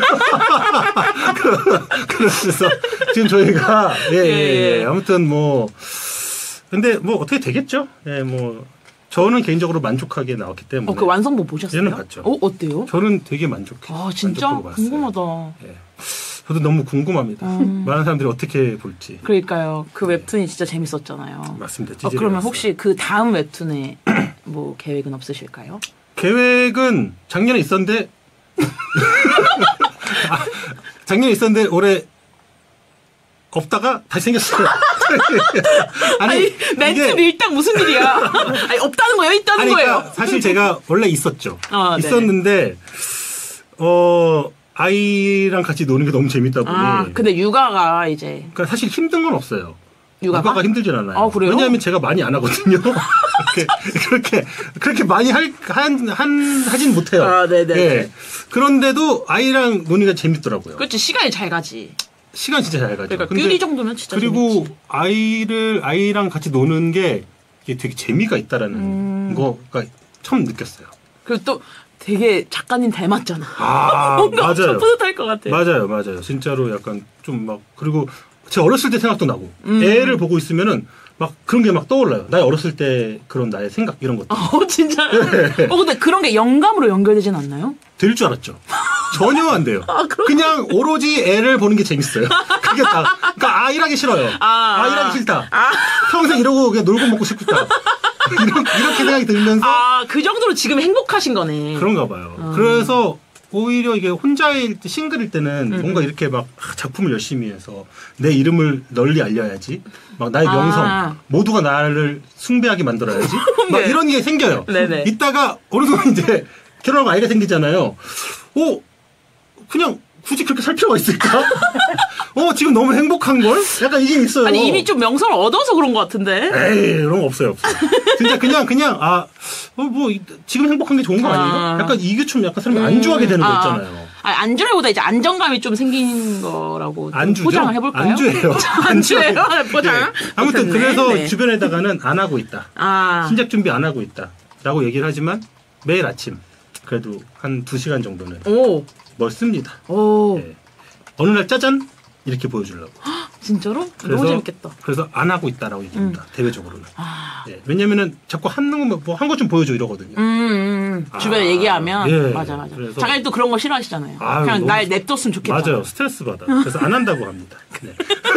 그래서 지금 저희가 예, 예, 예, 예. 아무튼 뭐 근데 뭐 어떻게 되겠죠? 예, 뭐 저는 개인적으로 만족하게 나왔기 때문에 어, 그 완성본 보셨어요? 얘는 봤죠. 어, 어때요? 저는 되게 만족해. 아, 진짜 만족하고 봤어요. 궁금하다. 예. 저도 너무 궁금합니다. 음. 많은 사람들이 어떻게 볼지. 그러니까요. 그 웹툰이 진짜 재밌었잖아요. 맞습니다. 어, 그러면 찌질해졌어요. 혹시 그 다음 웹툰에 뭐 계획은 없으실까요? 계획은 작년에 있었는데 아, 작년에 있었는데 올해 없다가 다시 생겼어요. 아니, 멘트 이게- 밀당 무슨 일이야? 아니, 없다는 거예요? 있다는 아니, 거예요? 그러니까 사실 제가 원래 있었죠. 아, 네. 있었는데 어 아이랑 같이 노는 게 너무 재밌다 보니. 아, 근데 육아가 이제 그러니까 사실 힘든 건 없어요. 육아가? 육아가 힘들진 않아요. 아, 그래요? 왜냐하면 제가 많이 안 하거든요. 그렇게, 그렇게, 그렇게 많이 할, 한, 한, 하진 못해요. 아, 네네. 예. 그런데도 아이랑 노니가 재밌더라고요. 그렇지 시간이 잘 가지. 시간 진짜 잘 가죠. 그러니까 근데 뀨리 정도면 진짜 그리고 재밌지. 아이를, 아이랑 같이 노는 게 이게 되게 재미가 있다라는 음. 거가 처음 느꼈어요. 그리고 또 되게 작가님 닮았잖아. 아, 뭔가 엄청 맞아요. 뿌듯할 것 같아. 맞아요, 맞아요. 진짜로 약간 좀 막, 그리고 제가 어렸을 때 생각도 나고, 음. 애를 보고 있으면은 막 그런 게 막 떠올라요. 나의 어렸을 때 그런 나의 생각, 이런 것들. 어, 진짜. 네. 어, 근데 그런 게 영감으로 연결되진 않나요? 될 줄 알았죠. 전혀 안 돼요. 아, 그럼- 그냥 오로지 애를 보는 게 재밌어요. 그게 다. 그러니까 아 일하기 싫어요. 아, 아, 일하기 싫다. 아. 평생 이러고 그냥 놀고 먹고 싶다. 이런, 이렇게 생각이 들면서 아, 그 정도로 지금 행복하신 거네. 그런가 봐요. 아. 그래서 오히려 이게 혼자일 때, 싱글일 때는 음, 뭔가 이렇게 막 아, 작품을 열심히 해서 내 이름을 널리 알려야지. 막 나의 아. 명성, 모두가 나를 숭배하게 만들어야지. 막 네. 이런 게 생겨요. 네네. 이따가 어느 순간 이제 결혼하고 아이가 생기잖아요. 오, 그냥 굳이 그렇게 살 필요가 있을까? 어, 어 지금 너무 행복한 걸? 약간 이게 있어요. 아니 이미 좀 명성을 얻어서 그런 것 같은데. 에이 그런 거 없어요 없어요. 진짜 그냥 그냥 아 어 뭐 지금 행복한 게 좋은 거 아니에요? 아. 약간 이게 좀 약간 사람이 안주하게 되는 거 아. 있잖아요. 아니, 안주라기보다 이제 안정감이 좀 생긴 거라고 좀 안주죠? 포장을 해볼까요? 안주예요. 안주예요? 포장? 네. 아무튼 못했네. 그래서 네. 주변에다가는 안 하고 있다. 아. 신작 준비 안 하고 있다라고 얘기를 하지만 매일 아침 그래도 한 두 시간 정도는 오. 뭘 씁니다. 오. 네. 어느 날 짜잔 이렇게 보여주려고. 진짜로? 그래서, 너무 재밌겠다. 그래서 안 하고 있다라고 얘기합니다. 대외적으로는. 아. 네. 왜냐면은 자꾸 하는 거 뭐 한 것 좀 보여줘 이러거든요. 음, 음, 음. 주변에 아, 얘기하면 예. 맞아 맞아. 그래서- 작가님 또 그런 거 싫어하시잖아요. 아유, 그냥 너무- 날 냅뒀으면 좋겠다. 맞아요. 스트레스 받아. 그래서 안 한다고 합니다. 네.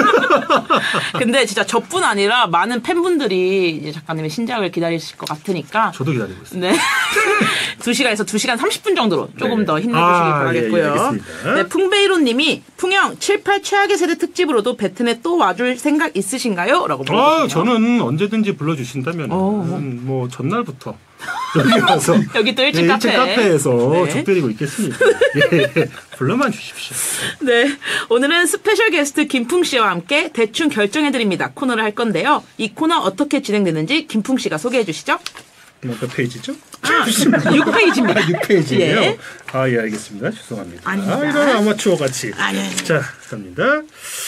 근데 진짜 저뿐 아니라 많은 팬분들이 이제 작가님의 신작을 기다리실 것 같으니까 저도 기다리고 있습니다. 네. 두 시간에서 두 시간 삼십 분 정도로 조금 네. 더 힘내주시기 아, 바라겠고요. 예, 예, 알겠습니다. 네, 풍베이로 님이 풍영 칠, 팔 최악의 세대 특집으로도 배튼에 또 와줄 생각 있으신가요? 라고 아, 물어보시네요. 저는 언제든지 불러주신다면 어. 뭐 전날부터 여기 가서 여기 또 일찍 네, 카페. 일찍 카페에서 네. 적드리고 있겠습니다. 예, 불러만 주십시오. 네. 오늘은 스페셜 게스트 김풍 씨와 함께 대충 결정해드립니다. 코너를 할 건데요. 이 코너 어떻게 진행되는지 김풍 씨가 소개해 주시죠. 몇 페이지죠? 육 페이지입니다. 아, 육 페이지예요. 예. 아, 예, 알겠습니다. 죄송합니다. 아닙니다. 아, 이런 아마추어 같이. 아니, 아니. 자, 갑니다.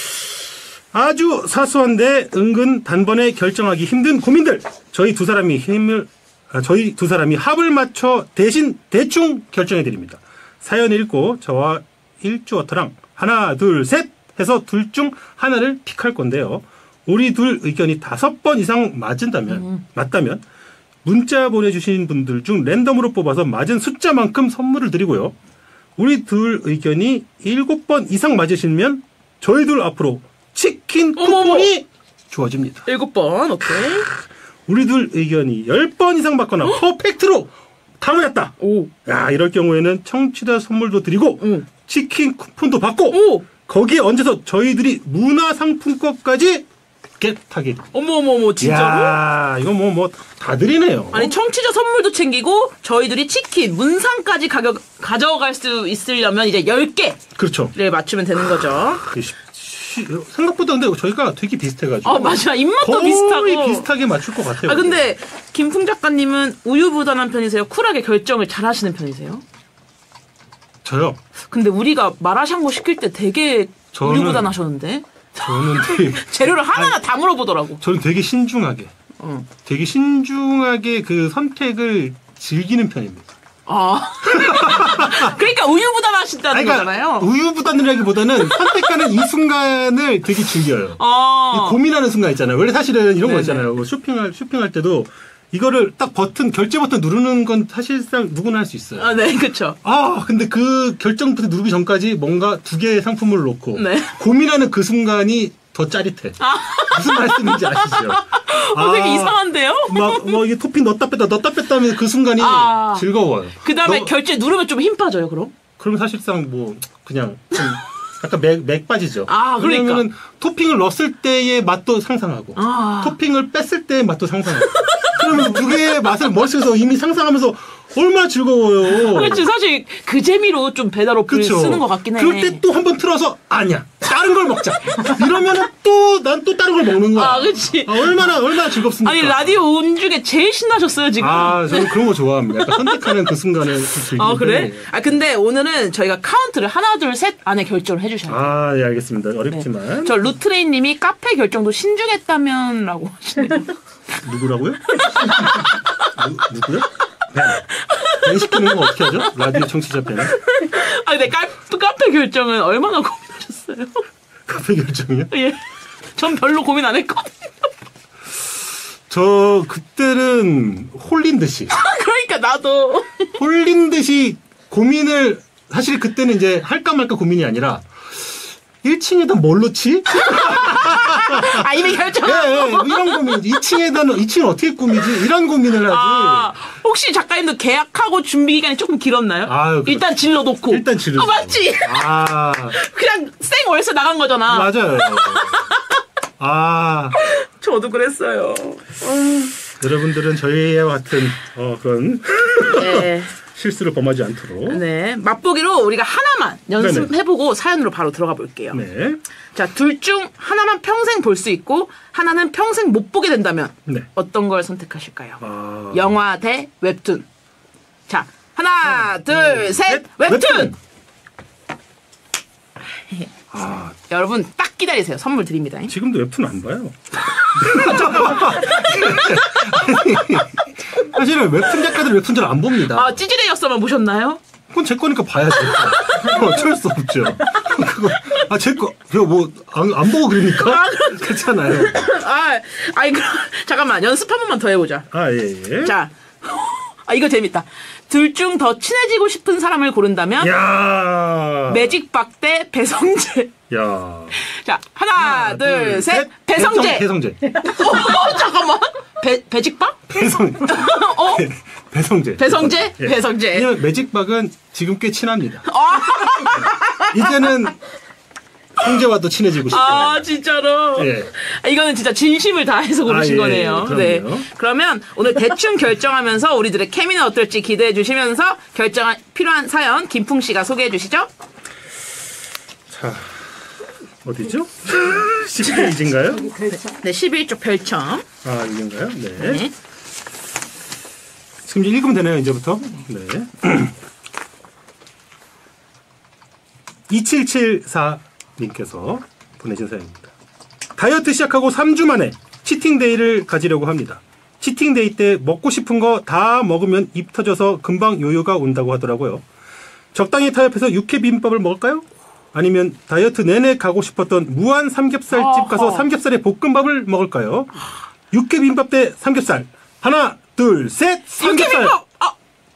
아주 사소한데 은근 단번에 결정하기 힘든 고민들. 저희 두 사람이 힘을 아, 저희 두 사람이 합을 맞춰 대신 대충 결정해 드립니다. 사연 읽고 저와 일주어터랑 하나 둘 셋 해서 둘 중 하나를 픽할 건데요. 우리 둘 의견이 다섯 번 이상 맞은다면 음. 맞다면 문자 보내주신 분들 중 랜덤으로 뽑아서 맞은 숫자만큼 선물을 드리고요. 우리 둘 의견이 일곱 번 이상 맞으시면 저희 둘 앞으로 치킨 쿠폰이 어머머. 주어집니다. 일곱 번, 오케이. 우리 둘 의견이 열 번 이상 받거나 퍼펙트로 다 맞았다. 오. 야, 이럴 경우에는 청취자 선물도 드리고 응. 치킨 쿠폰도 받고 오. 거기에 얹어서 저희들이 문화상품권까지 겟하게. 어머어머머, 진짜로? 야, 이거 뭐 뭐 다 드리네요. 아니, 청취자 선물도 챙기고, 저희들이 치킨, 문상까지 가격, 가져갈 수 있으려면 이제 열 개를 그렇죠. 맞추면 되는 거죠. 그 시- 시- 생각보다 근데 저희가 되게 비슷해가지고. 어, 맞아. 입맛도 거의 비슷하고. 비슷하게 맞출 것 같아요. 아, 근데, 김풍 작가님은 우유부단한 편이세요? 쿨하게 결정을 잘 하시는 편이세요? 저요. 근데 우리가 마라샹궈 시킬 때 되게 저는- 우유부단하셨는데? 저는 되게, 재료를 하나하나 다 물어보더라고. 저는 되게 신중하게, 어. 되게 신중하게 그 선택을 즐기는 편입니다. 아. 그러니까 우유부단하신다는 아니, 거잖아요. 우유부단이라기보다는 선택하는 이 순간을 되게 즐겨요. 아. 이 고민하는 순간 있잖아요. 원래 사실은 이런 네네. 거 있잖아요. 뭐 쇼핑할 쇼핑할 때도 이거를 딱 버튼 결제 버튼 누르는 건 사실상 누구나 할 수 있어요. 아, 네, 그쵸. 아, 근데 그 결정 버튼 누르기 전까지 뭔가 두 개의 상품을 놓고 네. 고민하는 그 순간이 더 짜릿해. 무슨 말씀인지 아시죠? 어, 되게 이상한데요? 막, 뭐, 이게 토핑 넣었다 뺐다, 넣었다 뺐다 하면 그 순간이 아. 즐거워요. 그 다음에 너- 결제 누르면 좀 힘 빠져요, 그럼? 그러면 사실상 뭐, 그냥, 좀 약간 맥, 맥 빠지죠. 아, 그러니까. 왜냐면은 토핑을 넣었을 때의 맛도 상상하고, 아. 토핑을 뺐을 때의 맛도 상상하고, 그러면 두 개의 맛을 머릿속에서 이미 상상하면서 얼마나 즐거워요. 그렇지, 사실 그 재미로 좀 배달 어플 그쵸? 쓰는 것 같긴 해. 그럴 때 또 한 번 틀어서, 아니야. 다른 걸 먹자. 이러면은 또, 난 또 다른 걸 먹는 거야. 아, 그치. 아, 얼마나, 얼마나 즐겁습니까? 아니, 라디오 온 중에 제일 신나셨어요, 지금. 아, 저는 그런 거 좋아합니다. 약간 선택하는 그 순간을 좀 즐기는 아, 그래? 편이에요. 아, 근데 오늘은 저희가 카운트를 하나, 둘, 셋 안에 결정을 해주셔야 돼요. 아, 예, 알겠습니다. 어렵지만. 저 루트레인 님이 카페 결정도 신중했다면 라고 하시네요. 누구라고요? 누, 누구요? 벤. 벤 시키는 거 어떻게 하죠? 라디오 청취자 벤. 아, 근데 카, 카페 결정은 얼마나 고민하셨어요? 카페 결정이요? 예. 전 별로 고민 안 했거든요. 저, 그때는 홀린 듯이. 그러니까 나도. 홀린 듯이 고민을, 사실 그때는 이제 할까 말까 고민이 아니라, 일 층에다 뭘 놓지? 아, 이미 예, 결정하고. 예, 이런 고민. 이 층에다는, 이 층을 어떻게 꾸미지? 이런 고민을 하지. 아, 혹시 작가님도 계약하고 준비 기간이 조금 길었나요? 아유, 그- 일단 질러 놓고. 일단 지르죠. 아, 맞지? 아, 그냥 생 월세 나간 거잖아. 맞아요. 아, 저도 그랬어요. 여러분들은 저희와 같은, 어, 그런, 네. 실수를 범하지 않도록. 네, 맛보기로 우리가 하나만 연습해보고 사연으로 바로 들어가 볼게요. 네. 자, 둘 중 하나만 평생 볼 수 있고 하나는 평생 못 보게 된다면 네. 어떤 걸 선택하실까요? 아... 영화 대 웹툰. 자, 하나, 둘, 셋, 웹툰! 웹툰! 아, 여러분 딱 기다리세요. 선물 드립니다. 지금도 웹툰 안 봐요. 사실은 웹툰 작가들 웹툰 잘 안 봅니다. 아, 찌질의 역사만 보셨나요? 그건 제 거니까 봐야죠. 어쩔 수 없죠. 그거, 아, 제 거, 그거 뭐, 안, 안 보고 그러니까? 괜찮아요. 아, 아니, 그럼, 잠깐만. 연습 한 번만 더 해보자. 아, 예, 예. 자, 아, 이거 재밌다. 둘 중 더 친해지고 싶은 사람을 고른다면 야 매직박 대 배성재. 야 자, 하나, 하나 둘, 둘, 셋, 셋. 배성재. 배성재. 어, 잠깐만. 배, 배직박? 배성, 어? 배성재. 배성재? 예. 배성재. 왜냐면 매직박은 지금 꽤 친합니다. 아, 이제는 성재와도 친해지고 싶어요. 아, 진짜로? 예. 아, 이거는 진짜 진심을 다해서 고르신 아, 예, 거네요. 그럼요. 네. 그러면 오늘 대충 결정하면서 우리들의 케미는 어떨지 기대해 주시면서 결정한 필요한 사연 김풍 씨가 소개해 주시죠. 자, 어디죠? 십 페이지인가요? 네, 십일 쪽 별점. 아, 이건가요? 네. 네. 지금 이제 읽으면 되나요, 이제부터? 네. 이칠칠사 님께서 보내신 사연입니다. 다이어트 시작하고 삼 주 만에 치팅데이를 가지려고 합니다. 치팅데이 때 먹고 싶은 거 다 먹으면 입 터져서 금방 요요가 온다고 하더라고요. 적당히 타협해서 육회 비빔밥을 먹을까요? 아니면 다이어트 내내 가고 싶었던 무한 삼겹살집 가서 어허. 삼겹살에 볶음밥을 먹을까요? 육회 비빔밥 대 삼겹살. 하나, 둘, 셋. 삼겹살. 육회비빔밥! 아,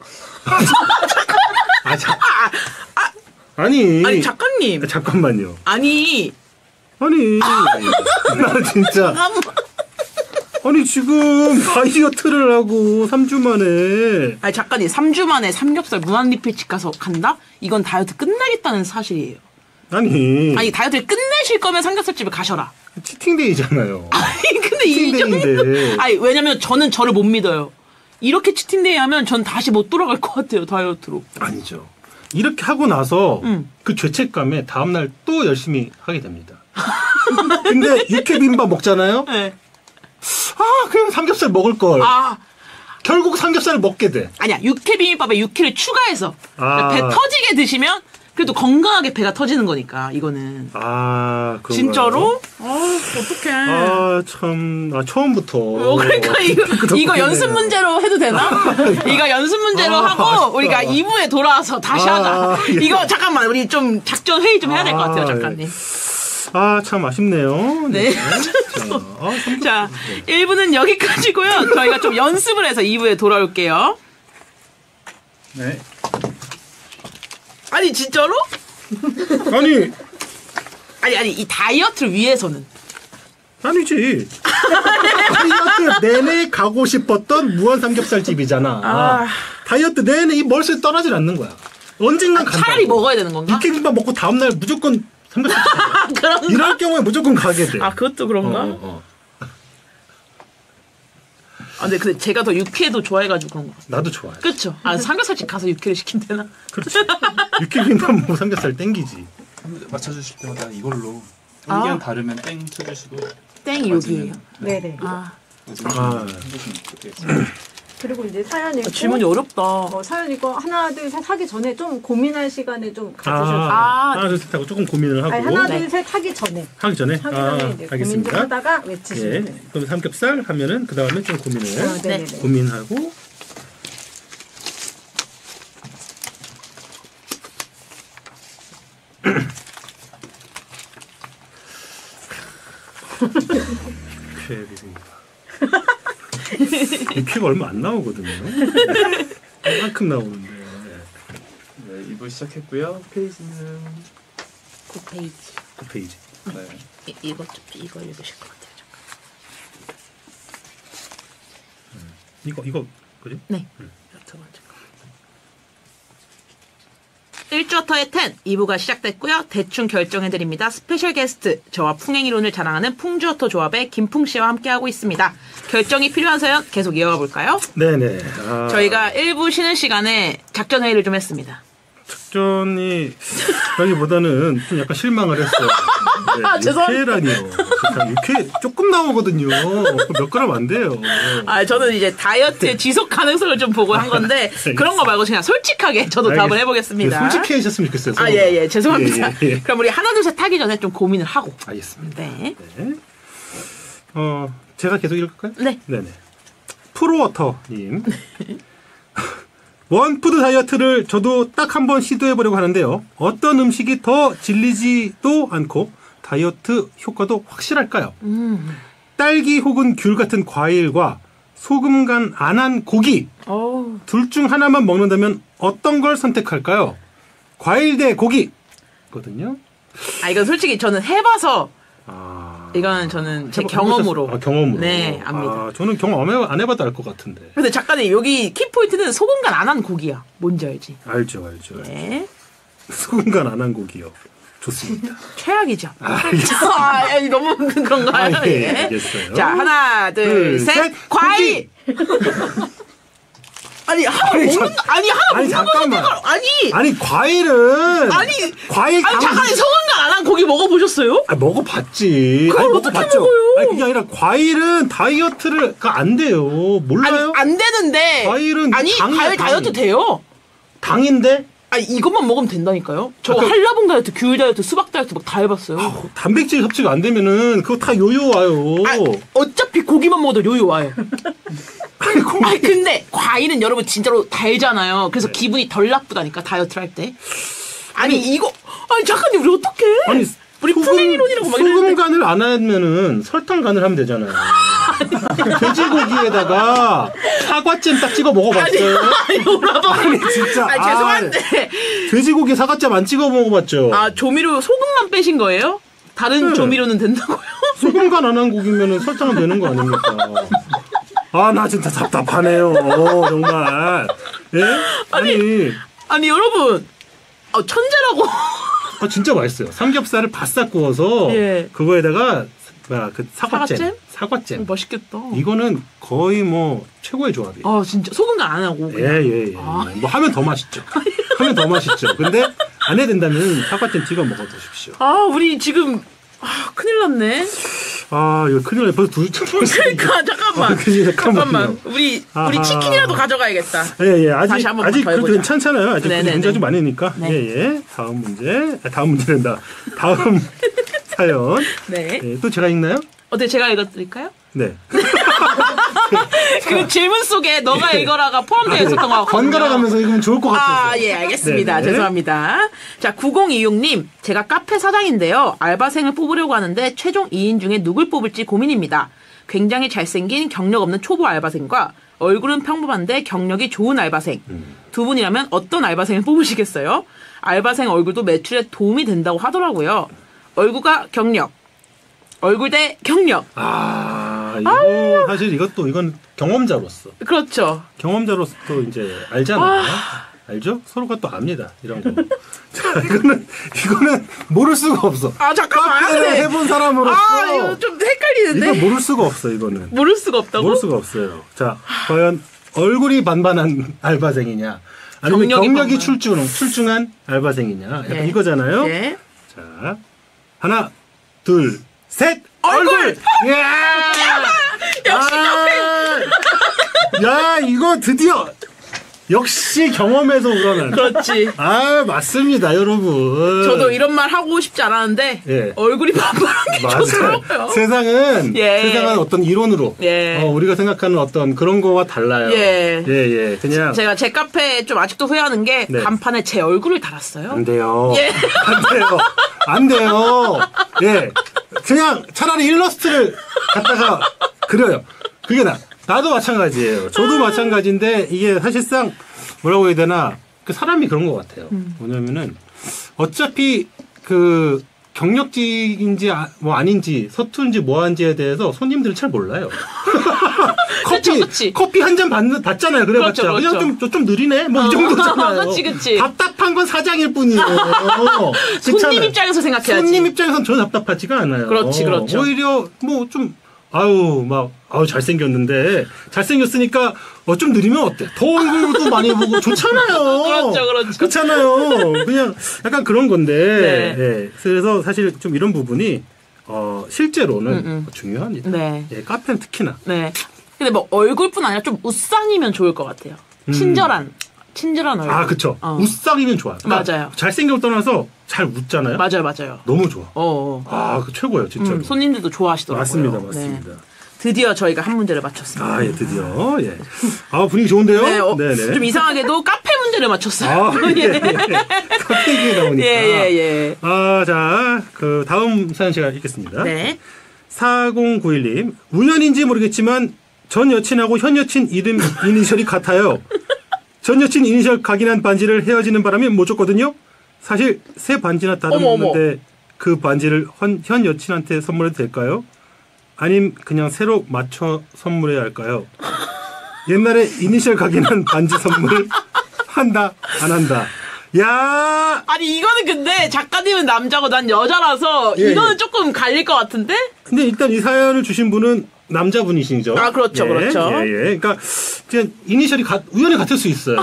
아, 자, 아니. 아니, 작가님. 잠깐만요. 아니, 아니, 나 진짜. 잠깐만. 아니, 지금 다이어트를 하고 삼 주 만에. 아니, 작가님, 삼 주 만에 삼겹살 무한리필집 가서 간다? 이건 다이어트 끝나겠다는 사실이에요. 아니, 아니, 다이어트를 끝내실 거면 삼겹살집에 가셔라. 치팅데이잖아요. 아니, 근데 이 치팅데이인데. 정도. 아니, 왜냐면 저는 저를 못 믿어요. 이렇게 치팅데이 하면 전 다시 못 돌아갈 것 같아요, 다이어트로. 아니죠. 이렇게 하고 나서 음. 그 죄책감에 다음날 또 열심히 하게 됩니다. 근데 육회 비빔밥 먹잖아요? 네. 아, 그냥 삼겹살 먹을 걸. 아, 결국 삼겹살을 먹게 돼. 아니야. 육회 비빔밥에 육회를 추가해서 아. 배 터지게 드시면 그래도 건강하게 배가 터지는 거니까, 이거는. 아, 그런가요? 진짜로? 아, 어떡해. 아, 참, 아, 처음부터. 어, 그러니까 이거, 이거 그렇겠네요. 연습 문제로 해도 되나? 이거 연습 문제로 아, 하고 아쉽다. 우리가 이 부에 돌아와서 다시 아, 하자. 예. 이거 잠깐만 우리 좀 작전 회의 좀 해야 될 것 같아요, 아, 작가님. 아, 참 아쉽네요. 네. 자, 아, 삼겹살. 자, 일 부는 여기까지고요. 저희가 좀 연습을 해서 이 부에 돌아올게요. 네. 아니 진짜로? 아니, 아니 아니 이 다이어트를 위해서는. 아니지. 다이어트 내내 가고 싶었던 무한 삼겹살집이잖아. 아. 다이어트 내내 이 멀스 떠나질 않는 거야. 언젠간 간다. 차라리 먹어야 되는 건가? 육회비빔밥 먹고 다음날 무조건 삼겹살. 그런가? 이럴 경우에 무조건 가게 돼. 아 그것도 그런가? 어, 어. 아 근데 근데 제가 더 육회도 좋아해가지고 그런 거. 나도 좋아해. 그쵸? 아 삼겹살집 가서 육회를 시키면 되나? 그렇지. 육회비빔밥 먹고 삼겹살 땡기지. 맞춰주실 때마다 이걸로 아. 의견 다르면 땡 쳐주시고 땡이 여기예요. 네네. 아 아. 그리고 이제 사연 읽고 질문이 어렵다. 어, 사연 읽고 하나 둘 셋 하기 전에 좀 고민할 시간을 좀 가지셔서 아, 아. 하나 둘셋 하고 조금 고민을 하고 아니, 하나 네. 둘 셋 하기 전에 하기 전에. 하기 아, 전에 이제 고민 좀 알겠습니다. 하다가 예. 외치시면 돼요. 그럼 삼겹살 하면은 그 다음에 좀 고민을 아, 네네네. 고민하고. 육회 비빔밥. 육회가 얼마 안 나오거든요. 이만큼 나오는데. 네, 이 부 시작했고요. 페이지는 구 페이지. 그 페이지. 네. 이, 이거 좀 이거 읽으실 것 같아요. 잠깐. 이거 이거 그지? 네. 두 번째 거. 일주어터의 텐 이 부가 시작됐고요. 대충 결정해드립니다. 스페셜 게스트 저와 풍행이론을 자랑하는 풍주어터 조합의 김풍씨와 함께하고 있습니다. 결정이 필요한 사연 계속 이어가 볼까요? 네네. 아, 저희가 일 부 쉬는 시간에 작전 회의를 좀 했습니다. 작전이 여기보다는 좀 약간 실망을 했어요. 네, 아, 죄송합니다. 육 회라니요. 육 회 조금 나오거든요. 몇 그램 안 돼요. 아, 저는 이제 다이어트의 지속 가능성을 좀 보고 한 건데 그런 거 말고 그냥 솔직하게 저도 답을 알겠- 해보겠습니다. 네, 솔직히 해주셨으면 좋겠어요. 아, 예, 예. 죄송합니다. 예, 예, 예. 그럼 우리 하나, 둘, 셋 하기 전에 좀 고민을 하고. 알겠습니다. 네. 네. 어, 제가 계속 읽을까요? 네. 네네. 프로워터님. 원푸드 다이어트를 저도 딱 한 번 시도해보려고 하는데요. 어떤 음식이 더 질리지도 않고 다이어트 효과도 확실할까요? 음. 딸기 혹은 귤 같은 과일과 소금 간 안 한 고기 어우. 둘 중 하나만 먹는다면 어떤 걸 선택할까요? 과일 대 고기 거든요. 아, 이건 솔직히 저는 해봐서 아, 이건 저는 제 해보- 경험으로. 해보셨- 아, 경험으로. 네, 압니다. 아, 저는 경험 안, 해, 안 해봐도 알 것 같은데. 근데 작가님 여기 키포인트는 소금간 안 한 고기야. 뭔지 알지? 알죠, 알죠. 네. 소금간 안 한 고기요. 좋습니다. 최악이죠. 아, 아, 아니, 너무 그런가요? 아, 예, 예. 알겠어요. 자, 하나, 둘, 둘, 셋. 셋. 과일! 아니, 하나 아니, 먹는, 잠- 아니, 하나 아니, 먹는 거 잠깐만. 선택을, 아니. 아니, 과일은. 아니, 과일 아니, 당- 작가님 소금간 안 한 고기 먹어보셨어요? 아, 먹어봤지. 그걸 아니, 어떻게 먹어봤죠. 먹어요? 아니, 그게 아니라 과일은 다이어트가 안 돼요. 아니, 몰라요? 안 되는데. 과일은 아니, 당이야, 과일 당. 다이어트 돼요. 당인데? 아니, 이것만 먹으면 된다니까요. 저 아, 그- 한라봉 다이어트, 귤 다이어트, 수박 다이어트 막 다 해봤어요. 어, 단백질 섭취가 안 되면은 그거 다 요요 와요. 아, 어차피 고기만 먹어도 요요 와요. 아니, 고기- 아니 근데 과일은 여러분 진짜로 달잖아요. 그래서 기분이 덜 나쁘다니까 다이어트를 할 때. 아니, 이거 아니 작가님 우리 어떡해? 아니, 우리 소금- 풍행이론이라고 막 이러는데. 소금 간을 안 하면은 설탕 간을 하면 되잖아요. 돼지고기에다가 사과잼 딱 찍어 먹어봤어요. 아니 오라버니. 아니, 진짜. 아니 아, 죄송한데. 돼지고기 사과잼 안 찍어 먹어봤죠. 아 조미료 소금만 빼신 거예요? 다른 네. 조미료는 된다고요? 소금 간 안 한 고기면은 설탕은 되는 거 아닙니까? 아, 나 진짜 답답하네요. 정말. 예? 아니, 아니 여러분, 아, 천재라고. 아, 진짜 맛있어요. 삼겹살을 바싹 구워서 예. 그거에다가 뭐야, 그 사과잼, 사과잼? 사과잼. 어, 맛있겠다. 이거는 거의 뭐 최고의 조합이에요. 아 진짜 소금간 안 하고. 예, 예, 예. 아. 뭐 하면 더 맛있죠. 하면 더 맛있죠. 근데 안 해야 된다면 사과잼 찍어 먹어보십시오. 아 우리 지금 아, 큰일 났네. 아, 이거 큰일 날 벌써 두 그러니까 잠깐만. 아, 그게 잠깐만요. 잠깐만. 우리 아하. 우리 치킨이라도 가져가야겠다. 예, 예. 아직, 다시 한번 아직 더 그 해보자. 괜찮잖아요. 아직 네네네. 문제가 좀 많으니까. 네. 예, 예. 다음 문제. 아, 다음 문제 된다. 다음 사연. 네. 예, 또 제가 읽나요? 어때 제가 읽어드릴까요? 네. 그 질문 속에 너가 읽어라가 포함되어 있었던 거 같거든요. 예. 번갈아 가면서 읽으면 좋을 것 같아서. 아, 예, 알겠습니다. 네네. 죄송합니다. 자, 구공이육 님. 제가 카페 사장인데요. 알바생을 뽑으려고 하는데 최종 이 인 중에 누굴 뽑을지 고민입니다. 굉장히 잘생긴 경력 없는 초보 알바생과 얼굴은 평범한데 경력이 좋은 알바생. 음. 두 분이라면 어떤 알바생을 뽑으시겠어요? 알바생 얼굴도 매출에 도움이 된다고 하더라고요. 얼굴과 경력. 얼굴 대 경력. 아, 이거 사실 이것도 이건 경험자로서 그렇죠. 경험자로서 또 이제 알잖아요. 알죠? 서로가 또 압니다. 이런 거. 자, 이거는 이거는 모를 수가 없어. 아, 잠깐만. 카페를 해본 사람으로서 아, 이거 좀 헷갈리는데. 이거 모를 수가 없어. 이거는 모를 수가 없다고? 모를 수가 없어요. 자, 과연 얼굴이 반반한 알바생이냐, 아니면 경력이 경력이, 반반. 출중 출중한 알바생이냐, 약간 네. 이거잖아요. 네. 자, 하나, 둘, 셋. 얼굴! 야! 역시 아! 야, 이거 드디어 역시 경험에서 우러난. 그렇지. 아, 맞습니다, 여러분. 저도 이런 말 하고 싶지 않았는데 예. 얼굴이 반반한 게 맞아요. 좋더라고요. 세상은 예. 세상은 어떤 이론으로 예. 어, 우리가 생각하는 어떤 그런 거와 달라요. 예. 예, 예. 그냥 제가 제 카페에 좀 아직도 후회하는 게 네. 간판에 제 얼굴을 달았어요. 안 돼요. 예. 안 돼요. 안 돼요. 예. 그냥 차라리 일러스트를 갖다가 그려요. 그게 나. 나도 마찬가지예요. 저도 마찬가지인데 이게 사실상 뭐라고 해야 되나 그 사람이 그런 것 같아요. 음. 뭐냐면은 어차피 그 경력직인지 아, 뭐 아닌지 서툰지 뭐한지에 대해서 손님들은 잘 몰라요. 커피 그치, 그치. 커피 한 잔 받잖아요. 그래봤자 그렇죠, 그냥 그렇죠. 좀 좀 느리네. 뭐 이 정도잖아요. 그치, 그치. 답답한 건 사장일 뿐이에요. 손님 그렇잖아요. 입장에서 생각해야지. 손님 입장에선 전혀 답답하지가 않아요. 그렇지, 그렇죠. 오히려 뭐 좀 아유 막 아유 잘생겼는데 잘생겼으니까 어 좀 느리면 어때? 더 얼굴도 많이 보고 좋잖아요. 그렇죠, 그렇죠. 그렇잖아요. 그냥 약간 그런 건데. 네. 예. 그래서 사실 좀 이런 부분이 어 실제로는 음, 음. 중요합니다. 네. 예, 카페는 특히나. 네. 근데 뭐 얼굴뿐 아니라 좀 웃상이면 좋을 것 같아요. 음. 친절한, 친절한 얼굴. 아 그쵸. 어. 웃상이면 좋아. 그러니까 맞아요. 잘생겨 떠나서 잘 웃잖아요. 맞아요, 맞아요. 너무 좋아. 어, 어. 아, 그 최고예요, 진짜로. 음, 손님들도 좋아하시더라고요. 맞습니다, 맞습니다. 네. 드디어 저희가 한 문제를 맞췄습니다. 아, 예, 드디어. 예. 아, 분위기 좋은데요? 네, 어, 네네. 좀 이상하게도 카페 문제를 맞췄어요. 아, 예, 예. 카페 얘기 나오니까. 예, 예, 예. 아, 자, 그 다음 사연 제가 읽겠습니다. 네. 사공구일 님. 우연인지 모르겠지만 전 여친하고 현 여친 이름 이니셜이 같아요. 전 여친 이니셜 각인한 반지를 헤어지는 바람에 못 줬거든요. 사실 새 반지나 다름없는데 그 반지를 현, 현 여친한테 선물해도 될까요? 아님 그냥 새로 맞춰 선물해야 할까요? 옛날에 이니셜 각인한 반지 선물 한다 안 한다. 야, 아니 이거는 근데 작가님은 남자고 난 여자라서 예, 이거는 예. 조금 갈릴 것 같은데? 근데 일단 이 사연을 주신 분은 남자분이시죠? 아, 그렇죠, 예, 그렇죠. 예, 예. 그러니까 그냥 이니셜이 가, 우연히 같을 수 있어요.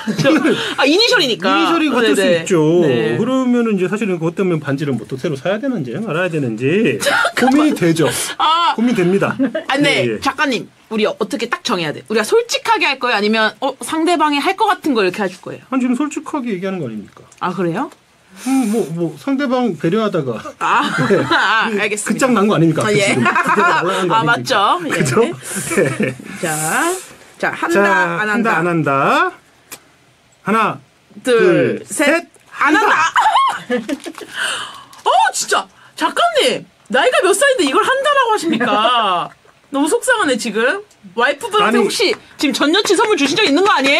아 이니셜이니까. 이니셜이 같을 네네. 수 있죠. 네. 그러면은 이제 사실은 그것 때문에 반지를 뭐 또 새로 사야 되는지 말아야 되는지 고민이 되죠. 아, 고민됩니다. 아, 네, 예, 예. 작가님, 우리 어떻게 딱 정해야 돼? 우리가 솔직하게 할 거예요? 아니면 어, 상대방이 할 것 같은 거 이렇게 해줄 거예요? 한 지금 솔직하게 얘기하는 거 아닙니까? 아 그래요? 음, 뭐, 뭐, 상대방 배려하다가. 아, 네. 아 알겠습니다. 끝장 난 거 아닙니까? 아, 예. 지금. 그게 날아간 거 아 아닙니까? 맞죠? 예. 그죠? 네. 자, 자 한다 자, 안 한다, 안 한다. 하나, 둘, 둘, 셋, 셋, 안 한다. 어 진짜 작가님 나이가 몇 살인데 이걸 한다라고 하십니까? 너무 속상하네 지금. 와이프분한테 아니. 혹시 지금 전 여친 선물 주신 적 있는 거 아니에요?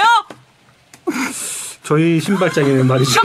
저희 신발장에는 말이죠.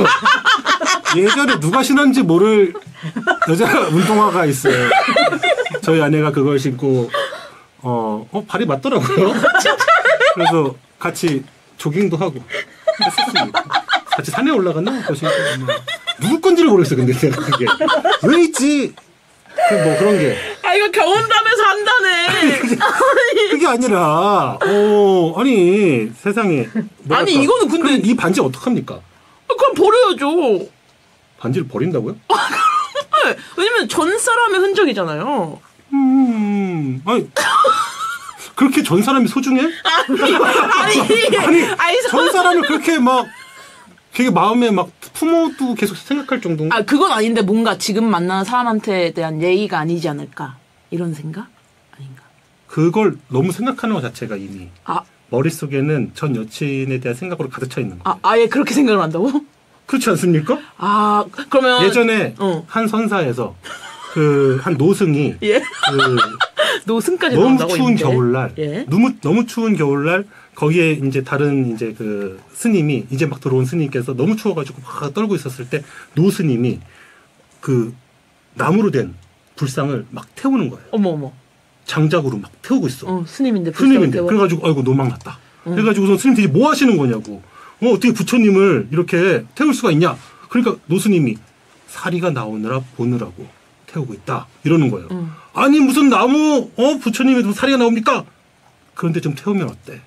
예전에 누가 신었는지 모를 여자 운동화가 있어요. 저희 아내가 그걸 신고, 어, 어, 발이 맞더라고요. 그래서 같이 조깅도 하고 했었습니다. 같이 산에 올라갔나? 그거 신고. 아마. 누구 건지를 모르겠어, 근데 내가 그게. 왜 있지? 그 뭐 그런 게. 아 이거 경험담에서 한다네. 그게 아니라, 어, 아니, 세상에. 뭐랄까. 아니, 이거는 근데- 그럼 이 반지 어떡합니까? 그럼 버려야죠. 반지를 버린다고요? 네, 왜냐면 전 사람의 흔적이잖아요. 음, 아니, 그렇게 전 사람이 소중해? 아니, 아니, 아니, 전 사람을 그렇게 막, 되게 마음에 막 품어두고 계속 생각할 정도인가? 아 그건 아닌데 뭔가 지금 만나는 사람한테 대한 예의가 아니지 않을까 이런 생각 아닌가? 그걸 너무 생각하는 것 자체가 이미 아, 머릿속에는 전 여친에 대한 생각으로 가득 차 있는 거예요. 아 아예 그렇게 생각을 한다고? 그렇지 않습니까? 아 그러면 예전에 어. 한 선사에서 그 한 노승이 예 그 노승까지 너무 나온다고 추운 있는데. 겨울날, 예. 너무 너무 추운 겨울날 거기에 이제 다른 이제 그 스님이 이제 막 들어온 스님께서 너무 추워가지고 막 떨고 있었을 때 노 스님이 그 나무로 된 불상을 막 태우는 거예요. 어머 어머 장작으로 막 태우고 있어. 어 스님인데 스님인데 불쌍한데. 그래가지고 아이고 노망 났다. 그래가지고서 스님들이 뭐 하시는 거냐고. 어 어떻게 부처님을 이렇게 태울 수가 있냐. 그러니까 노스님이 사리가 나오느라 보느라고 태우고 있다 이러는 거예요. 음. 아니 무슨 나무 어 부처님이 무슨 사리가 나옵니까? 그런데 좀 태우면 어때?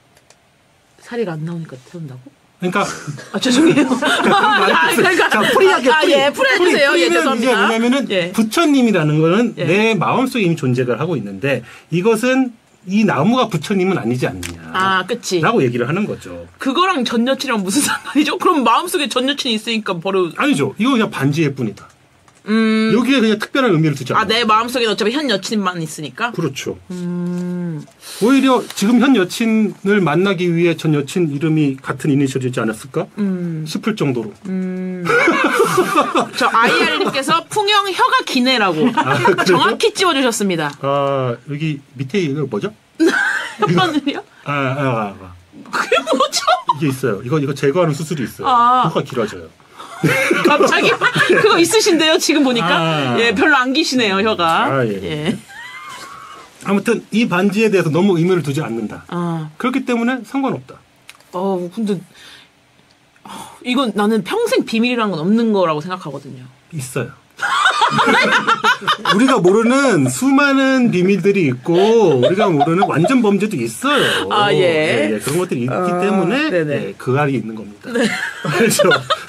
사리가 안 나오니까 태운다고? 그러니까 아 죄송해요. 아, 그러니까- 자 풀이하게 아, 풀이. 예, 풀어주세요. 풀이, 예, 풀이는 이게 죄송합니다. 뭐냐면은 예. 부처님이라는 거는 예. 내 마음속에 이미 존재를 하고 있는데 이것은 이 나무가 부처님은 아니지 않느냐. 아 그치. 라고 얘기를 하는 거죠. 그거랑 전 여친이랑 무슨 상관이죠? 그럼 마음속에 전 여친이 있으니까 버려. 아니죠. 이거 그냥 반지일 뿐이다. 음. 여기에 그냥 특별한 의미를 두지 않아요. 아 내 마음속에 어차피 현 여친만 있으니까. 그렇죠. 음. 오히려 지금 현 여친을 만나기 위해 전 여친 이름이 같은 이니셜이지 않았을까 음. 싶을 정도로. 저 아이알님께서 풍영 혀가 기네라고 정확히 찝어주셨습니다. 아 여기 밑에 이거 뭐죠? 혀는요? 아, 아, 아, 아. 그게 뭐죠? 이게 있어요. 이거 이거 제거하는 수술이 있어요. 아. 혀가 길어져요. 갑자기 그거 있으신데요 지금 보니까 아. 예 별로 안 기시네요 혀가. 아, 예. 아무튼 이 반지에 대해서 너무 의미를 두지 않는다. 아, 그렇기 때문에 상관없다. 어, 근데 어, 이건 나는 평생 비밀이라는 건 없는 거라고 생각하거든요. 있어요. 우리가 모르는 수많은 비밀들이 있고 우리가 모르는 완전 범죄도 있어요. 아, 예. 예, 예. 그런 것들이 있기 아, 때문에 네네. 예, 그 알이 있는 겁니다. 알죠?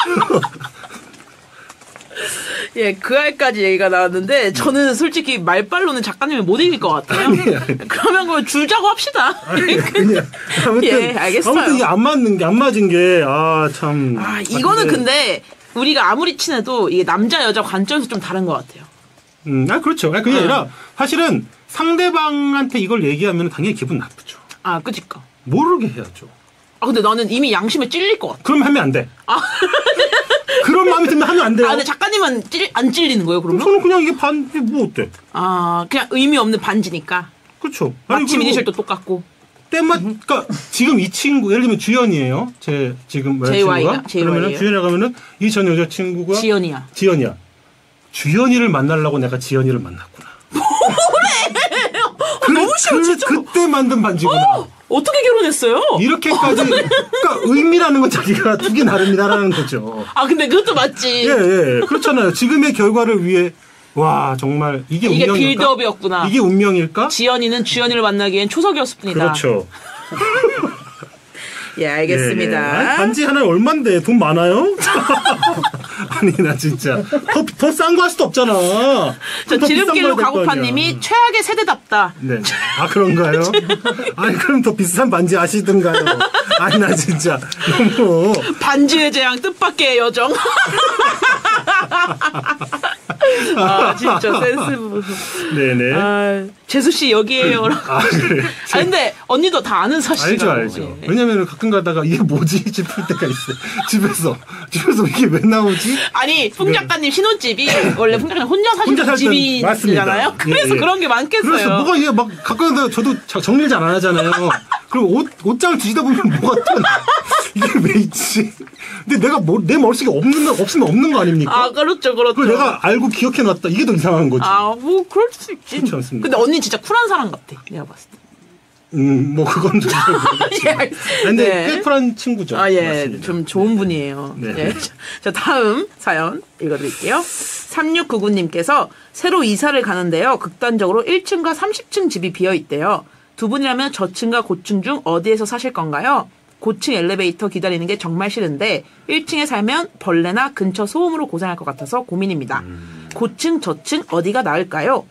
예, 그 알까지 얘기가 나왔는데 저는 솔직히 말빨로는 작가님을 못 이길 것 같아요. 아니, 아니. 그러면 그걸 줄자고 합시다. 아니, 그냥 아무튼 예, 알겠어요. 아무튼 이게 안 맞는 게 안 맞은 게 아 참. 아, 이거는 근데 우리가 아무리 친해도 이게 남자 여자 관점에서 좀 다른 것 같아요. 음, 아 그렇죠. 아니, 그게 어. 아니라 사실은 상대방한테 이걸 얘기하면 당연히 기분 나쁘죠. 아, 그치까. 모르게 해야죠. 아, 근데 나는 이미 양심에 찔릴 것 같아. 그럼 하면 안 돼. 그런 마음이 들면 하면 안 돼요. 아, 근데 작가님은 찔, 안 찔리는 거예요, 그러면? 저는 그냥 이게 반, 이게 뭐 어때? 아, 그냥 의미 없는 반지니까. 그렇죠. 마침 이니셜도 똑같고. 때맛, 그니까, 지금 이 친구, 예를 들면 주연이에요. 제, 지금 제이와이가, 여자친구가. 제이와이예요. 그러면은 주연이라 가면은 이 전 여자친구가. 지연이야. 지연이야. 주연이를 만나려고 내가 지연이를 만났구나. 어, 너무 싫어, 그, 진짜. 그때 만든 반지구나. 어, 어떻게 결혼했어요? 이렇게까지, 그러니까 의미라는 건 자기가 두기 나름이다라는 거죠. 아, 근데 그것도 맞지. 예, 예. 그렇잖아요. 지금의 결과를 위해, 와, 정말, 이게, 이게 운명일까? 빌드업이었구나. 이게 운명일까? 지연이는 주연이를 만나기엔 초석이었을 뿐이다. 그렇죠. 예, 알겠습니다. 예, 예. 아니, 반지 하나에 얼만데? 돈 많아요? 아니, 나 진짜. 더, 더 싼 거 할 수도 없잖아. 저 더 비싼 지름길로 거 할 거 아니야. 가고파님이 최악의 세대답다. 네. 아, 그런가요? 아니, 그럼 더 비싼 반지 아시든가요? 아니, 나 진짜. 너무. 반지의 재앙 뜻밖의 여정. 아, 진짜 센스. 네네. 아, 재수 씨 여기에요. 아, 그래. 아, 근데 언니도 다 아는 사실이라고. 알죠, 알죠. 예. 왜냐면 가끔 가다가 이게 뭐지? 싶을 때가 있어요. 집에서. 집에서 이게 왜 나오지? 아니, 풍 작가님 신혼집이 원래 풍 작가님 혼자 혼자 사시는 살 땐- 맞습니다. 집이잖아요. 그래서 예, 예. 그런 게 많겠어요. 그래서 뭐가 이게 막 가끔 가다가 저도 자- 정리를 잘 안 하잖아요. 그럼 옷, 옷장을 뒤지다 보면 뭐가 또 이게 왜 있지? 근데 내가 뭐, 내 머릿속에 없는, 거- 없으면 없는 거 아닙니까? 아, 그렇죠, 그렇죠. 그걸 내가 알고 기억해놨다. 이게 더 이상한 거지. 아, 뭐, 그럴 수 있지. 그렇지 않습니까? 근데 언니 진짜 쿨한 사람 같아. 내가 봤을 때. 음, 뭐, 그건 좀. 잘 모르겠지만. 예, 근데 네. 꽤 쿨한 친구죠. 아, 예. 맞습니다. 좀 좋은 분이에요. 네. 예. 자, 다음 사연 읽어드릴게요. 삼육구구 님께서 새로 이사를 가는데요. 극단적으로 일 층과 삼십 층 집이 비어있대요. 두 분이라면 저층과 고층 중 어디에서 사실 건가요? 고층 엘리베이터 기다리는 게 정말 싫은데 일 층에 살면 벌레나 근처 소음으로 고생할 것 같아서 고민입니다. 음. 고층, 저층 어디가 나을까요?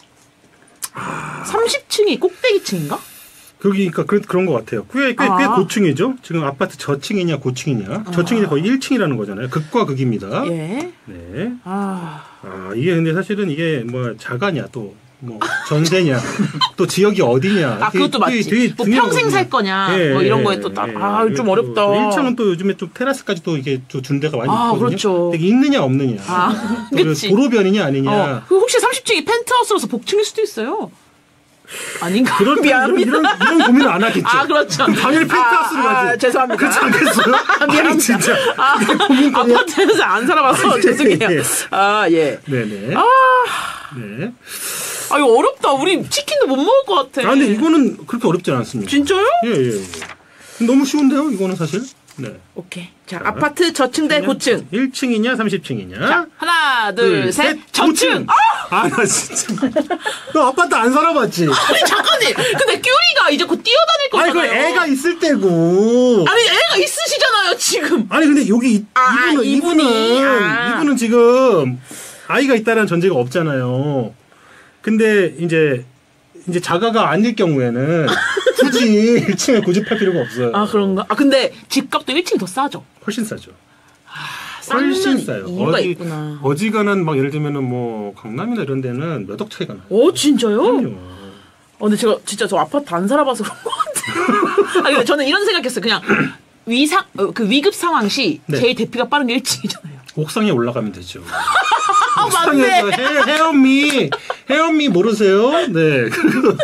삼십 층이 꼭대기층인가? 그러니까 그, 그런 것 같아요. 꽤, 꽤, 꽤 아. 고층이죠. 지금 아파트 저층이냐 고층이냐. 저층이 거의 일 층이라는 거잖아요. 극과 극입니다. 예. 네. 아, 아, 이게 근데 사실은 이게 뭐 자가냐 또 뭐 전세냐 또 지역이 어디냐. 아, 그것도 맞지. 뭐 평생 살 거냐, 뭐 이런 거에 또 딱, 아, 좀 어렵다. 일 층은 또 요즘에 좀 테라스까지 또 이게 또 준 데가 많이 아, 있거든요. 그렇죠. 되게 있느냐 없느냐. 아, 또 그치. 도로변이냐 아니냐. 어. 그 혹시 삼십 층이 펜트하우스라서 복층일 수도 있어요. 아닌가? 그럴 때 이런, 미안합니다. 이런, 이런 고민을 안 하겠죠. 아, 그렇죠. 그럼 당연히 펜트하우스로 아, 가지. 아, 죄송합니다. 그렇지 않겠어요? 아, 미안합니다. 아니, 진짜. 아, 고민거리야? 아파트에서 안 살아봐서 죄송해요. 예. 아, 예. 네네. 아, 네. 아, 이거 어렵다. 우리 치킨도 못 먹을 것 같아. 아, 근데 이거는 그렇게 어렵지 않습니다. 진짜요? 예, 예, 예. 너무 쉬운데요, 이거는 사실? 네. 오케이. 자, 아파트 저층 대 고층. 일 층이냐, 삼십 층이냐? 자, 하나, 둘, 셋. 저층. 아! 아, 나 진짜. 너 아파트 안 살아봤지? 아니, 잠깐님. 근데 큐리가 이제 곧 뛰어다닐 아니, 그 거잖아요. 애가 있을 때고. 아니, 애가 있으시잖아요, 지금. 아니, 근데 여기, 이- 아, 이분은, 이분이. 이분은, 아. 이분은 지금 아이가 있다는 전제가 없잖아요. 근데 이제, 이제 자가가 아닐 경우에는 굳이 일 층에 고집할 필요가 없어요. 아, 그런가? 아, 근데 집값도 일 층이 더 싸죠. 훨씬 싸죠. 싸는 훨씬 싸요. 이유가 어디, 있구나. 어지간한 막 예를 들면은 뭐 강남이나 이런 데는 몇 억 차이가 나요. 오, 진짜요? 그럼요. 어, 근데 제가 진짜 저 아파트 안 살아봐서 그런 것 같아요. 아, 근데 저는 이런 생각했어요. 그냥 위상, 어, 그 위급 상황 시 네. 제일 대피가 빠른 게 일 층이잖아요. 옥상에 올라가면 되죠. 아, 맞네. 옥상에서 헤, 헤엄미, 헤엄미 모르세요? 네. 그리고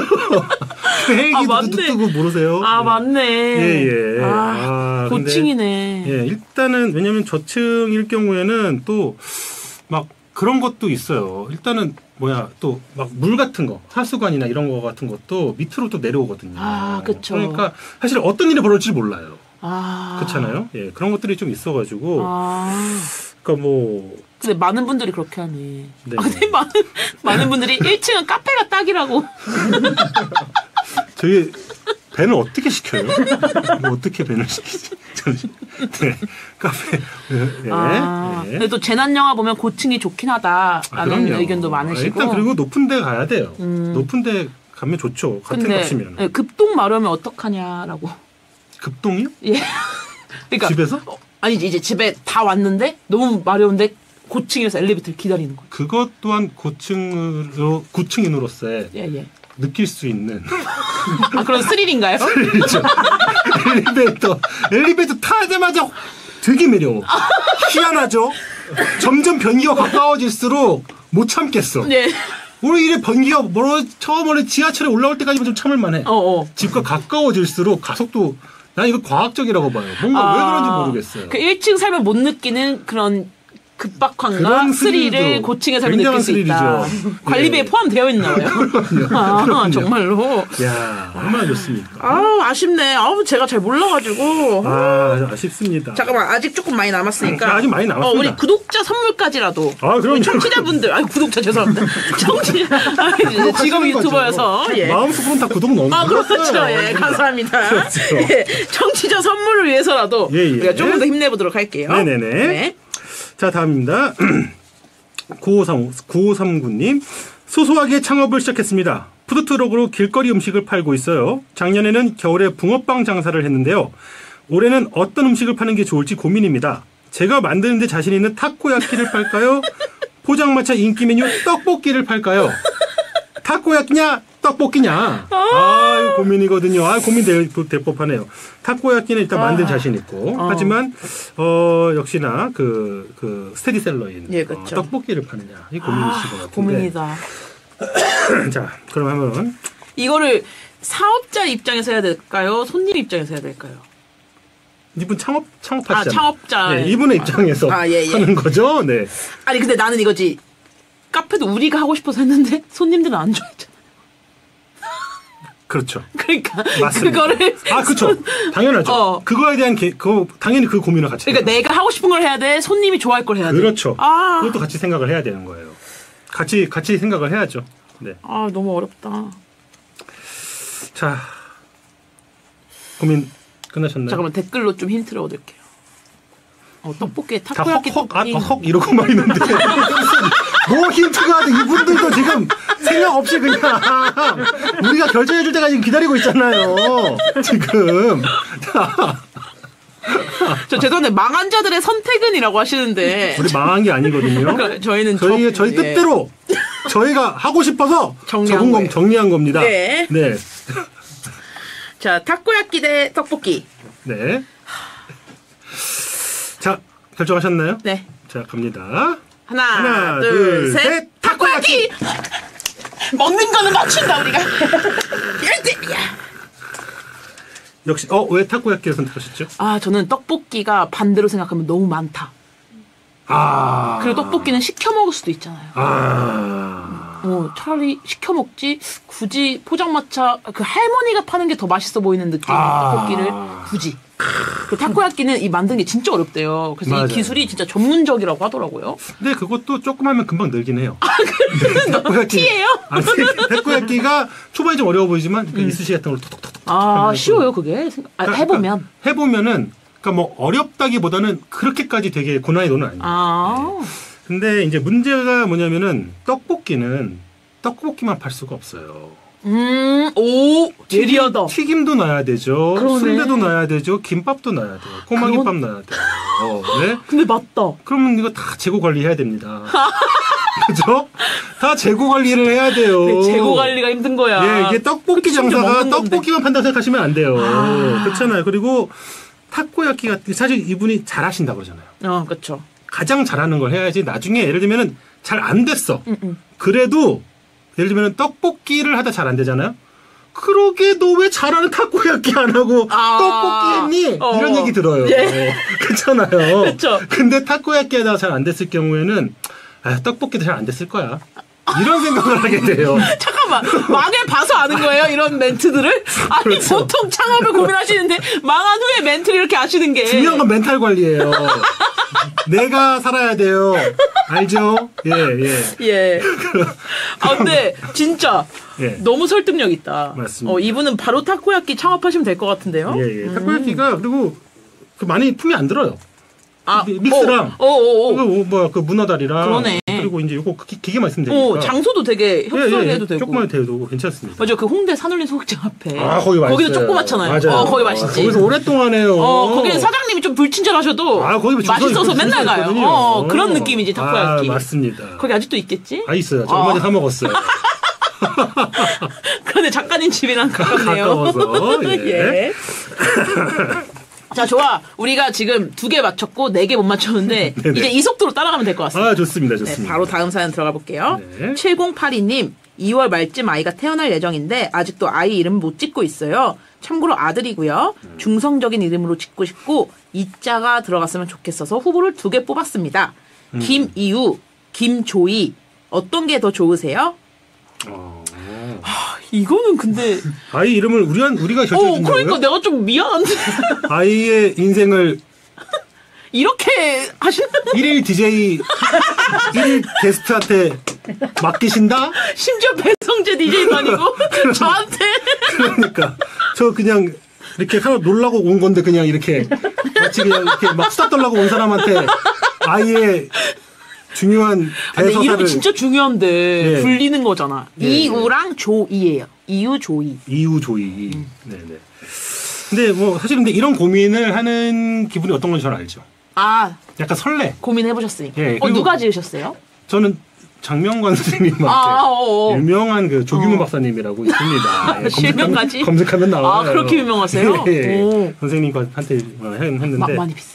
저 헬기 아, 도 맞네. 뜨고 모르세요? 아, 네. 맞네. 예, 예. 아, 아, 근데- 고층이네. 예, 일단은 왜냐면 저층일 경우에는 또 막 그런 것도 있어요. 일단은 뭐야 또 막 물 같은 거 하수관이나 이런 거 같은 것도 밑으로 또 내려오거든요. 아, 그쵸. 그러니까 사실 어떤 일이 벌어질지 몰라요. 아. 그렇잖아요. 예, 그런 것들이 좀 있어가지고 아. 그러니까 뭐 근데 많은 분들이 그렇게 하네. 네. 아, 근데 많은 많은 분들이 일 층은 카페가 딱이라고. 저희 배는 어떻게 시켜요? 뭐 어떻게 배를 시키지? 네, 카페. 네, 아, 네. 근데 또 재난 영화 보면 고층이 좋긴 하다라는 아, 그럼요. 의견도 아, 많으시고. 일단 그리고 높은 데 가야 돼요. 음. 높은 데 가면 좋죠. 같은 근데 값이면. 네, 급동 마려우면 어떡하냐라고. 급동이요? 예. 그러니까 집에서? 어, 아니지 이제 집에 다 왔는데 너무 마려운데 고층에서 엘리베이터를 기다리는 거예요. 그것 또한 고층으로 고층인으로서의 예 예. 느낄 수 있는 아 그런 스릴인가요? 일이죠. 엘리베이터 엘리베이터 타자마자 되게 매려워. 희한하죠. 점점 변기가 가까워질수록 못 참겠어. 네. 우리 이래 변기가 멀어 처음에 지하철에 올라올 때까지만 좀 참을 만해. 어 어. 집과 가까워질수록 가속도 난 이거 과학적이라고 봐요. 뭔가 왜 그런지 모르겠어요. 그 일 층 살면 못 느끼는 그런 급박함과 그런 스릴을 스릴도 고층에 살면 굉장한 느낄 수 있다. 스릴이죠. 관리비에 예. 포함되어 있나 봐요. 아, 그럼요. 정말로. 야 얼마나 좋습니까? 아 아쉽네. 아우 제가 잘 몰라가지고. 아 아쉽습니다. 잠깐만 아직 조금 많이 남았으니까. 아직 많이 남았습니다. 어, 우리 구독자 선물까지라도. 아, 그럼요. 우리 청취자분들, 아니 구독자 죄송합니다. 청취자 아, 이제 직업 유튜버여서. 예. 마음속으로는 다 구독 넘 아 그렇죠. 눌렀어요. 예, 감사합니다. 그렇죠. 예, 청취자 선물을 위해서라도 예, 예. 우리가 조금 더 힘내보도록 할게요. 네네네. 네. 자, 다음입니다. 구오삼오, 구오삼구 님. 소소하게 창업을 시작했습니다. 푸드트럭으로 길거리 음식을 팔고 있어요. 작년에는 겨울에 붕어빵 장사를 했는데요. 올해는 어떤 음식을 파는 게 좋을지 고민입니다. 제가 만드는데 자신 있는 타코야키를 팔까요? 포장마차 인기 메뉴 떡볶이를 팔까요? 타코야키냐 떡볶이냐? 아, 이거 고민이거든요. 아, 고민될 될 법하네요. 타코야키는 일단 만든 자신 있고, 어. 하지만 어 역시나 그 그 스테디셀러인 예, 어, 그렇죠. 떡볶이를 파느냐 이 고민이신 것 같은데. 고민이다. 자, 그럼 한번 이거를 사업자 입장에서 해야 될까요? 손님 입장에서 해야 될까요? 이분 창업 창업하시잖아요. 아, 창업자. 네, 이분의 입장에서 아, 예, 예. 하는 거죠. 네. 아니 근데 나는 이거지. 카페도 우리가 하고 싶어서 했는데 손님들은 안 좋아했잖아. 그렇죠. 그러니까 맞습니다. 그거를 아, 그렇죠. 당연하죠. 어. 그거에 대한 게, 그거 당연히 그 고민을 같이. 그러니까 해요. 내가 하고 싶은 걸 해야 돼. 손님이 좋아할 걸 해야 돼. 그렇죠. 아. 그것도 같이 생각을 해야 되는 거예요. 같이 같이 생각을 해야죠. 네. 아 너무 어렵다. 자, 고민 끝나셨나요? 잠깐만 댓글로 좀 힌트를 얻을게요. 어, 떡볶이에 다 타코야키 헉헉, 아, 떡볶이. 헉 이러고만 있는데 뭐 힌트가 돼? 이분들도 지금 생각 없이 그냥 우리가 결정해줄 때까지 기다리고 있잖아요. 지금. 저 죄송한데 망한 자들의 선택은이라고 하시는데 우리 망한 게 아니거든요. 그러니까 저희는 저희 저- 저희 예. 뜻대로 저희가 하고 싶어서 정리한 적은 거예요. 건 정리한 겁니다. 네. 네. 자 타코야키 대 떡볶이. 네. 자, 결정하셨나요? 네. 자, 갑니다. 하나, 하나, 둘, 둘, 셋. 셋. 타코야키. 먹는 거는 맞춘다 우리가. 열대. 역시 어, 왜 타코야키를 선택하셨죠? 아 저는 떡볶이가 반대로 생각하면 너무 많다. 아. 그리고 떡볶이는 시켜 먹을 수도 있잖아요. 아. 어, 차라리 시켜 먹지 굳이 포장마차 그 할머니가 파는 게 더 맛있어 보이는 느낌 아. 떡볶이를 굳이. 그 타코야끼는 이 만드는 게 진짜 어렵대요. 그래서 맞아요. 이 기술이 진짜 전문적이라고 하더라고요. 근데 그것도 조금 하면 금방 늘긴 해요. 네, 타코야키. 티예요? 아니, 타코야키가 초반에 좀 어려워 보이지만 그 이쑤시 같은 걸로 톡톡톡. 아 쉬워요 그게. 아, 해보면. 해보면은 그러니까 뭐 어렵다기보다는 그렇게까지 되게 고난이도는 아니에요. 아. 근데 이제 문제가 뭐냐면은 떡볶이는 떡볶이만 팔 수가 없어요. 음, 오, 예리하다. 튀김도 넣어야 되죠. 그러네. 순대도 넣어야 되죠. 김밥도 넣어야 돼요. 꼬마김밥 그건- 넣어야 돼요. 네. 근데 맞다. 그러면 이거 다 재고 관리해야 됩니다. 그죠? 다 재고 관리를 해야 돼요. 네, 재고 관리가 힘든 거야. 예, 이게 떡볶이 그 심지어 장사가 먹는 건데. 떡볶이만 판다고 생각하시면 안 돼요. 아. 그렇잖아요. 그리고 타코야키 같은 사실 이분이 잘하신다고 그러잖아요. 어, 그렇죠. 가장 잘하는 걸 해야지 나중에 예를 들면은 잘 안 됐어. 음, 음. 그래도 예를 들면 떡볶이를 하다 잘 안 되잖아요. 그러게 너 왜 잘하는 타코야키 안 하고 아. 떡볶이 했니? 어. 이런 얘기 들어요. 예. 그렇잖아요. 그쵸. 근데 타코야키 하다가 잘 안 됐을 경우에는 아, 떡볶이도 잘 안 됐을 거야. 이런 생각을 하게 돼요. 잠깐만, 망해 봐서 아는 거예요, 이런 멘트들을? 아니, 그렇죠. 보통 창업을 고민하시는데, 망한 후에 멘트를 이렇게 하시는 게. 중요한 건 멘탈 관리예요. 내가 살아야 돼요. 알죠? 예, 예. 예. 아, 근데, 진짜, 예. 너무 설득력 있다. 맞습니다. 어, 이분은 바로 타코야끼 창업하시면 될 것 같은데요? 예, 예. 타코야키가 그리고 그 많이 품이 안 들어요. 아, 미- 믹스랑 어, 어, 어, 어. 그 뭐야 그 문어다리랑 그러네. 그리고 이제 요거 기, 기계만 있으면 되니까. 어, 장소도 되게 협소하게도 되고. 조금만 돼도 괜찮습니다. 맞아, 그 홍대 산울림 소극장 앞에. 아, 거기 맛있어요. 거기도 조그맣잖아요. 맞아요. 어, 거기 아, 맛있지. 거기서 오랫동안 해요. 어, 거기는 사장님이 좀 불친절하셔도 아, 거기 줄 서- 맛있어서 줄 서 맨날 가요. 있거든요. 어, 그런 느낌이지, 타코야끼. 아, 맞습니다. 거기 아직도 있겠지? 아, 있어요. 저 어. 얼마 전에 사 먹었어요. 그런데 작가님 집이랑 가깝네요. 가까워서, 예. 예. 자, 좋아. 우리가 지금 두 개 맞췄고 네 개 못 맞췄는데 네네. 이제 이 속도로 따라가면 될 것 같습니다. 아, 좋습니다. 네, 좋습니다. 바로 다음 사연 들어가 볼게요. 네. 칠공팔이 님, 이월 말쯤 아이가 태어날 예정인데 아직도 아이 이름 못 짓고 있어요. 참고로 아들이고요. 중성적인 이름으로 짓고 싶고 이자가 들어갔으면 좋겠어서 후보를 두 개 뽑았습니다. 음. 김이우, 김조이 어떤 게 더 좋으세요? 어. 이거는 근데 아이 이름을 우리 우리가 결정해 어 준다고요? 그러니까 내가 좀 미안한데 아이의 인생을 이렇게 하시는 일일 디제이 일일 게스트한테 맡기신다? 심지어 배성재 디제이도 아니고 저한테 그러니까 저 그냥 이렇게 하나 놀라고 온 건데 그냥 이렇게 마치 그냥 이렇게 막 수다 떨라고 온 사람한테 아이의 중요한 아, 근데 이름이 대서사를 진짜 중요한데 예. 불리는 거잖아. 예, 이우랑 조이예요. 이우 조이. 이후 조이. 네네. 근데 뭐 사실 근데 이런 고민을 하는 기분이 어떤 건지 잘 알죠. 아 약간 설레. 고민해 보셨으니까. 예, 어 그리고- 누가 지으셨어요? 저는 장명관 선생님한테 아, 어, 어. 유명한 그 조규문 어. 박사님이라고 있습니다. 예, 실명까지? 검색하면, 검색하면 나와요. 아, 그렇게 유명하세요? 예, 예. 오. 선생님한테 했는데 마, 많이 비싸요.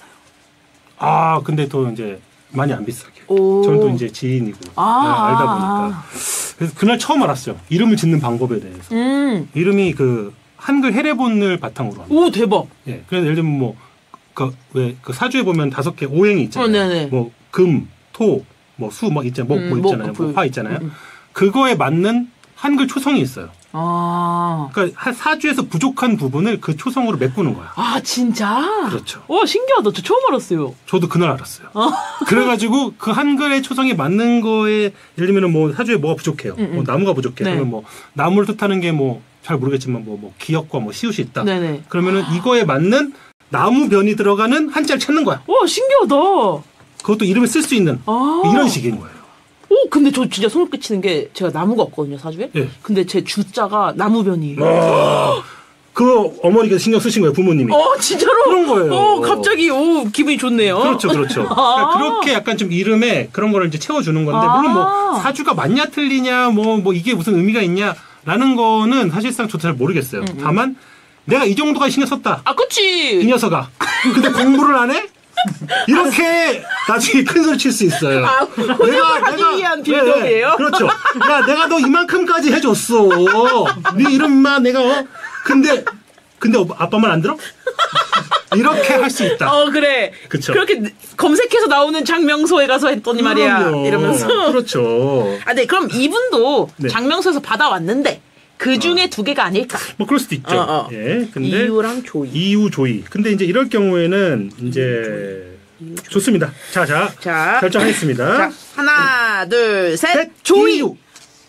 아 근데 또 이제 많이 안 비싸게. 오. 저는 또 이제 지인이고 아, 아, 알다 아, 보니까 그래서 그날 처음 알았어요. 이름을 짓는 방법에 대해서. 음. 이름이 그 한글 해례본을 바탕으로 합니다. 오 대박. 예. 그래서 예를 들면 뭐 그 왜 그 사주에 보면 다섯 개 오행이 있잖아요. 어, 네네. 뭐 금, 토, 뭐 수, 뭐 있잖아요. 목, 음, 뭐 목, 있잖아요. 불. 뭐 화 있잖아요. 음, 음. 그거에 맞는 한글 초성이 있어요. 아. 그러니까 한 사주에서 부족한 부분을 그 초성으로 메꾸는 거야. 아 진짜? 그렇죠. 와 신기하다. 저 처음 알았어요. 저도 그날 알았어요. 그래가지고 그 한글의 초성에 맞는 거에 예를 들면 뭐 사주에 뭐가 부족해요. 음, 음. 뭐 나무가 부족해. 네. 그러면 뭐 나무를 뜻하는 게 뭐 잘 모르겠지만 뭐, 뭐 기역과 뭐 시옷이 있다. 네네. 그러면은 이거에 맞는 나무 변이 들어가는 한자를 찾는 거야. 와 신기하다. 그것도 이름에 쓸 수 있는 아. 이런 식인 거예요. 오 근데 저 진짜 소름 끼치는 게 제가 나무가 없거든요 사주에. 예. 근데 제 주자가 나무변이에요. 아, 그거 어머니가 신경 쓰신 거예요, 부모님이. 어 진짜로? 그런 거예요. 어 갑자기 오 기분이 좋네요. 그렇죠, 그렇죠. 그러니까 그렇게 약간 좀 이름에 그런 거를 이제 채워주는 건데, 아. 물론 뭐 사주가 맞냐 틀리냐, 뭐, 뭐 이게 무슨 의미가 있냐라는 거는 사실상 저도 잘 모르겠어요. 다만, 내가 이 정도까지 신경 썼다. 아 이 그치. 녀석아. 근데 공부를 안 해? 이렇게 나중에 큰 소리 칠 수 있어요. 아, 혼용을 하기 위한 빌드업이에요? 네, 그렇죠. 야, 내가 너 이만큼까지 해줬어. 네 이름만 내가, 어? 근데, 근데 아빠 말 안 들어? 이렇게 할 수 있다. 어 그래. 그쵸. 그렇게 검색해서 나오는 장명소에 가서 했더니 말이야. 그럼요. 이러면서. 그렇죠. 아, 네, 그럼 이분도 네. 장명소에서 받아왔는데 그 중에 두 개가 아닐까. 뭐 그럴 수도 있죠. 어, 어. 예. 근데 이유랑 조이. 이유 조이. 근데 이제 이럴 경우에는 이제 좋습니다. 자, 자. 자. 결정하겠습니다. 자, 하나, 둘, 셋. 셋, 조이. 이유.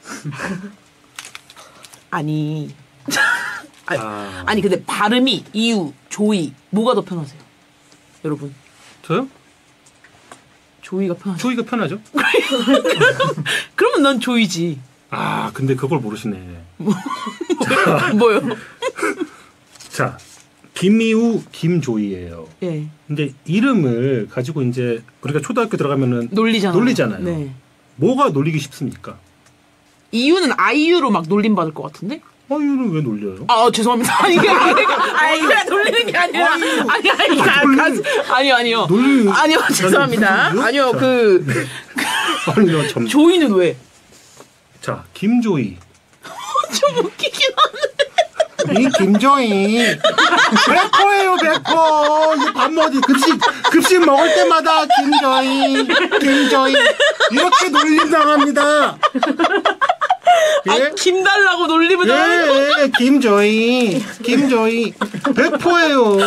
아니. 아니, 아. 아니 근데 발음이 이유, 조이 뭐가 더 편하세요? 여러분. 저요? 조이가 편하죠. 조이가 편하죠? 그러면 난 조이지. 아, 근데 그걸 모르시네. 뭐요? 자, 김이우, 김조이예요. 예. 근데 이름을 가지고 이제 우리가 초등학교 들어가면은 놀리잖아요. 놀리잖아요. 네. 뭐가 놀리기 쉽습니까? 이유는 아이유로 막 놀림 받을 것 같은데? 아이유는 왜 놀려요? 아 죄송합니다. 아니 이게 아니가 아니 이게 놀리는 게 아니라 아니 아니 가, 가, 아니요 아니요 놀리- 아니요 죄송합니다. 무슨 아니요 자, 그 아니, 나 참. 조이는 왜? 자, 김조이. 좀 웃기긴 하네. 이 김조이 백퍼예요 백퍼. 이제 밥 먹지 급식 급식 먹을 때마다 김조이 김조이 이렇게 놀림 당합니다. 예? 아, 김 달라고 놀림을 예, 하는 거. 예, 김조이 김조이 백퍼예요.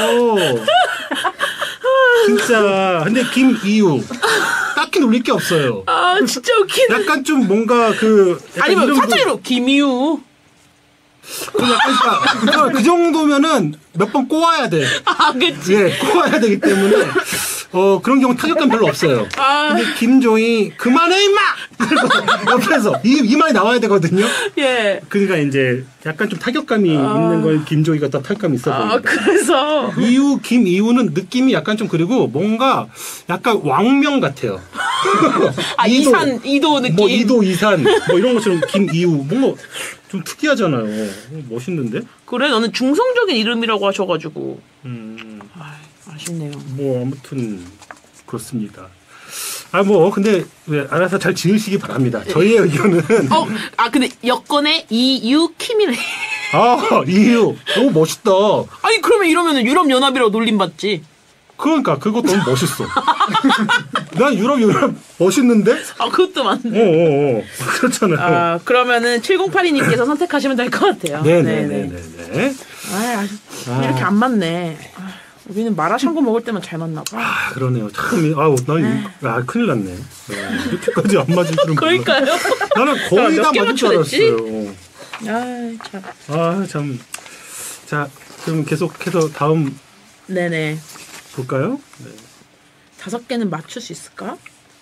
진짜. 근데 김이유 딱히 놀릴 게 없어요. 아 진짜 웃기네. 약간 좀 뭔가 그 약간 아니면 이름도- 사투리로 김이유. 그 약간 그러니까 그 정도면은 몇 번 꼬아야 돼. 아 그치. 예, 꼬아야 되기 때문에 어 그런 경우 타격감 별로 없어요. 아. 근데 김조이 그만해 임마. 그래서 옆에서 이, 이 말이 나와야 되거든요. 예. 그러니까 이제 약간 좀 타격감이 있는 건 김조이가 더 타격감이 있어 아 보입니다. 그래서 이유 김이유는 느낌이 약간 좀 그리고 뭔가 약간 왕명 같아요. 아 이도, 이산 이도 느낌. 뭐 이도 이산 뭐 이런 것처럼 김이유 뭔가 좀 특이하잖아요. 멋있는데? 그래 너는 중성적인 이름이라고 하셔가지고 음, 아, 아쉽네요. 뭐 아무튼 그렇습니다. 아 뭐 근데 왜 알아서 잘 지으시기 바랍니다. 저희의 의견은 어, 아 근데 여권에 이유 킴이래. 아 이유 너무 멋있다. 아니 그러면 이러면은 유럽 연합이라고 놀림 받지. 그러니까 그것도 너무 멋있어. 난 유럽 유럽 멋있는데? 아 그것도 맞네. 어어어 그렇잖아요. 아 그러면은 칠공팔이님께서 선택하시면 될 것 같아요. 네네네네네. 아, 아주 이렇게 안 맞네. 아, 우리는 마라샹궈 먹을 때만 잘 맞나 봐. 아 그러네요. 참 아우 난아 큰일 났네. 네, 이렇게까지 안 맞을 줄은 몰라. 그러니까요. 나는 거의 몇 다 개 맞을 줄 맞춰냈지? 알았어요. 아 참. 아 참. 자 그럼 계속해서 다음 네네. 볼까요? 네. 다섯 개는 맞출 수 있을까?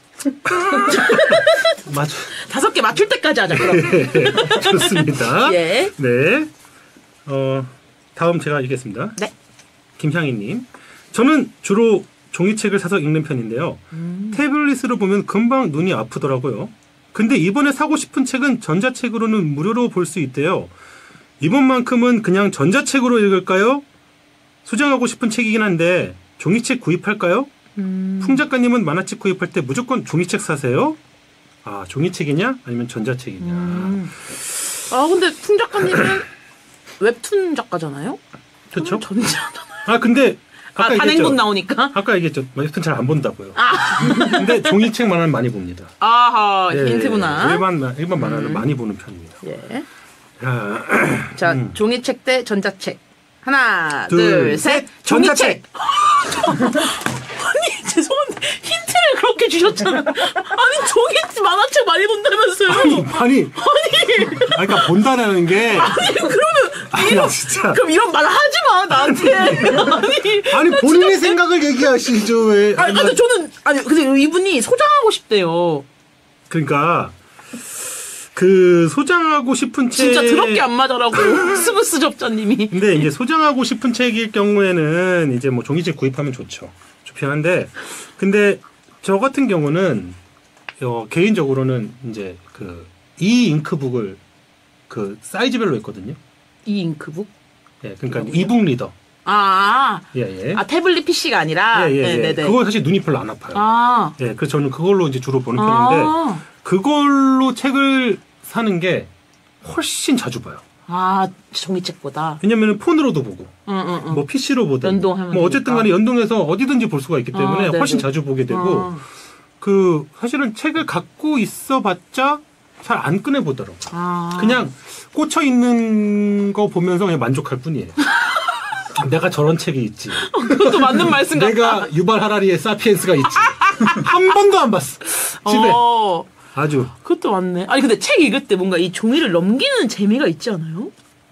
맞 다섯 개 맞출 때까지 하자 그럼. 좋습니다. 예. 네. 어 다음 제가 읽겠습니다. 네. 김향희님. 저는 주로 종이책을 사서 읽는 편인데요. 음. 태블릿으로 보면 금방 눈이 아프더라고요. 근데 이번에 사고 싶은 책은 전자책으로는 무료로 볼 수 있대요. 이번만큼은 그냥 전자책으로 읽을까요? 소장하고 싶은 책이긴 한데 종이책 구입할까요? 음. 풍 작가님은 만화책 구입할 때 무조건 종이책 사세요? 아 종이책이냐 아니면 전자책이냐. 음. 아 근데 풍 작가님은 웹툰 작가잖아요. 그렇죠? 전자잖아. 아 근데 아 아까 단행본 얘기했죠. 나오니까. 아까 얘기했죠. 웹툰 잘 안 본다고요. 아. 근데 종이책 만화는 많이 봅니다. 아하 예, 힌트구나. 일반 마- 일반 만화는 음. 많이 보는 편입니다. 예. 야, 자 음. 종이책 대 전자책. 하나 둘, 둘 셋. 셋. 전자책. 종이책. 아니 죄송한데 힌트를 그렇게 주셨잖아. 아니 종이 만화책 많이 본다면서요. 아니, 아니, 아니, 그러니까 본다라는 게 아니 그러면 아니, 이런 진짜. 그럼 이런 말 하지 마 나한테. 아니 아니 본인의 생각을 얘기하시죠 왜? 아니 근데 저는 아니 근데 이분이 소장하고 싶대요. 그러니까 그 소장하고 싶은 책 진짜 더럽게 안 맞아라고 스브스 접자님이. 근데 이제 소장하고 싶은 책일 경우에는 이제 뭐 종이책 구입하면 좋죠. 좋긴 한데 근데 저 같은 경우는 어, 개인적으로는 이제 그 이 잉크북을 그 사이즈별로 있거든요. 이 잉크북? 예, 그러니까 이북 리더. 아, 예, 예. 아 태블릿 피씨가 아니라. 예, 예, 예. 네네네. 그거 사실 눈이 별로 안 아파요. 아, 예, 그래서 저는 그걸로 이제 주로 보는 편인데 아, 그걸로 책을 사는 게 훨씬 자주 봐요. 아 종이책보다. 왜냐면은 폰으로도 보고 응, 응, 응. 뭐 피씨로 보든 연동하면 뭐 어쨌든 간에 연동해서 어디든지 볼 수가 있기 때문에 아, 네네. 훨씬 자주 보게 되고 아, 그 사실은 책을 갖고 있어 봤자 잘 안 꺼내 보더라고. 아. 그냥 꽂혀 있는 거 보면서 그냥 만족할 뿐이에요. 내가 저런 책이 있지. 그것도 맞는 말씀 같다. 내가 유발 하라리의 사피엔스가 있지. 한 번도 안 봤어. 집에. 어, 아주. 그것도 맞네. 아니 근데 책 읽을 때 뭔가 이 종이를 넘기는 재미가 있지 않아요?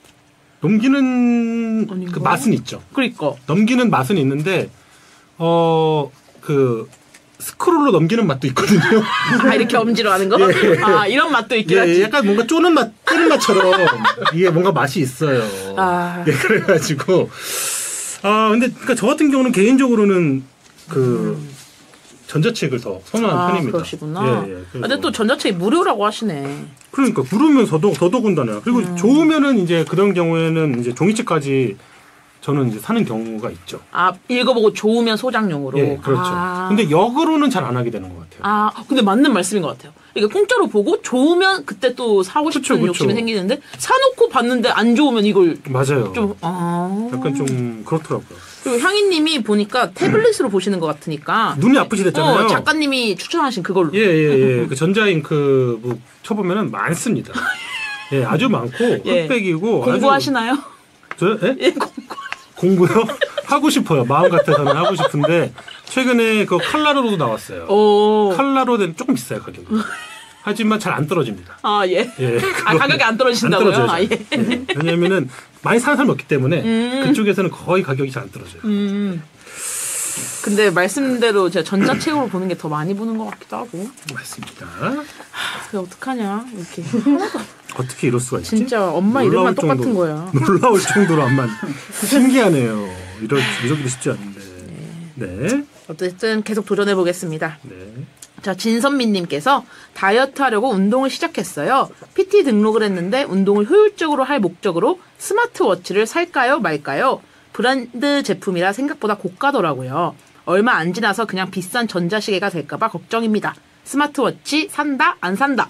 넘기는 아닌가? 그 맛은 있죠. 그러니까. 넘기는 맛은 있는데 어 그 스크롤로 넘기는 맛도 있거든요. 아 이렇게 엄지로 하는 거? 예. 아 이런 맛도 있긴 예, 하지. 약간 뭔가 쪼는 맛, 쪼는 맛처럼 이게 뭔가 맛이 있어요. 아. 예, 그래가지고 아 근데 그러니까 저 같은 경우는 개인적으로는 그 전자책을 더 선호하는 아, 편입니다. 그러시구나. 예, 예. 아, 근데 또 전자책이 무료라고 하시네. 그러니까 부르면 더더욱 더더군다나 그리고 음. 좋으면은 이제 그런 경우에는 이제 종이책까지 저는 이제 사는 경우가 있죠. 아, 읽어보고 좋으면 소장용으로. 예, 그렇죠. 아. 근데 역으로는 잘 안 하게 되는 것 같아요. 아, 근데 맞는 말씀인 것 같아요. 그러니까 공짜로 보고 좋으면 그때 또 사고 싶은 그쵸, 그쵸. 욕심이 생기는데 사놓고 봤는데 안 좋으면 이걸 맞아요. 좀 아. 약간 좀 그렇더라고요. 그리고 향이님이 보니까 태블릿으로 보시는 것 같으니까 눈이 아프시댔잖아요. 어, 작가님이 추천하신 그걸로. 예, 예, 예. 그 전자잉크 뭐 쳐보면은 많습니다. 예, 아주 많고 예. 흑백이고. 공부하시나요? 아주... 저, 예? 예, 공부. 공부요? 하고 싶어요. 마음 같아서는 하고 싶은데 최근에 그 칼라로도 나왔어요. 오. 칼라로는 조금 비싸요 가격이. 하지만 잘 안 떨어집니다. 아 예. 예. 아 가격이 안 떨어진다고요? 안 떨어져요. 아, 예. 예. 왜냐하면은 많이 사는 사람이 없기 때문에 음. 그쪽에서는 거의 가격이 잘 안 떨어져요. 음. 근데 말씀대로 제가 전자책으로 보는 게 더 많이 보는 것 같기도 하고. 맞습니다. 그게 어떡하냐 이렇게. 어떻게 이럴 수가 있지? 진짜 엄마 이름만 똑같은 정도로, 거야. 놀라울 정도로 안만 신기하네요. 이러, 이러기도 쉽지 않은데. 네. 어쨌든 계속 도전해 보겠습니다. 네. 자, 진선미님께서 다이어트 하려고 운동을 시작했어요. 피티 등록을 했는데 운동을 효율적으로 할 목적으로 스마트워치를 살까요 말까요? 브랜드 제품이라 생각보다 고가더라고요. 얼마 안 지나서 그냥 비싼 전자시계가 될까봐 걱정입니다. 스마트워치 산다 안 산다.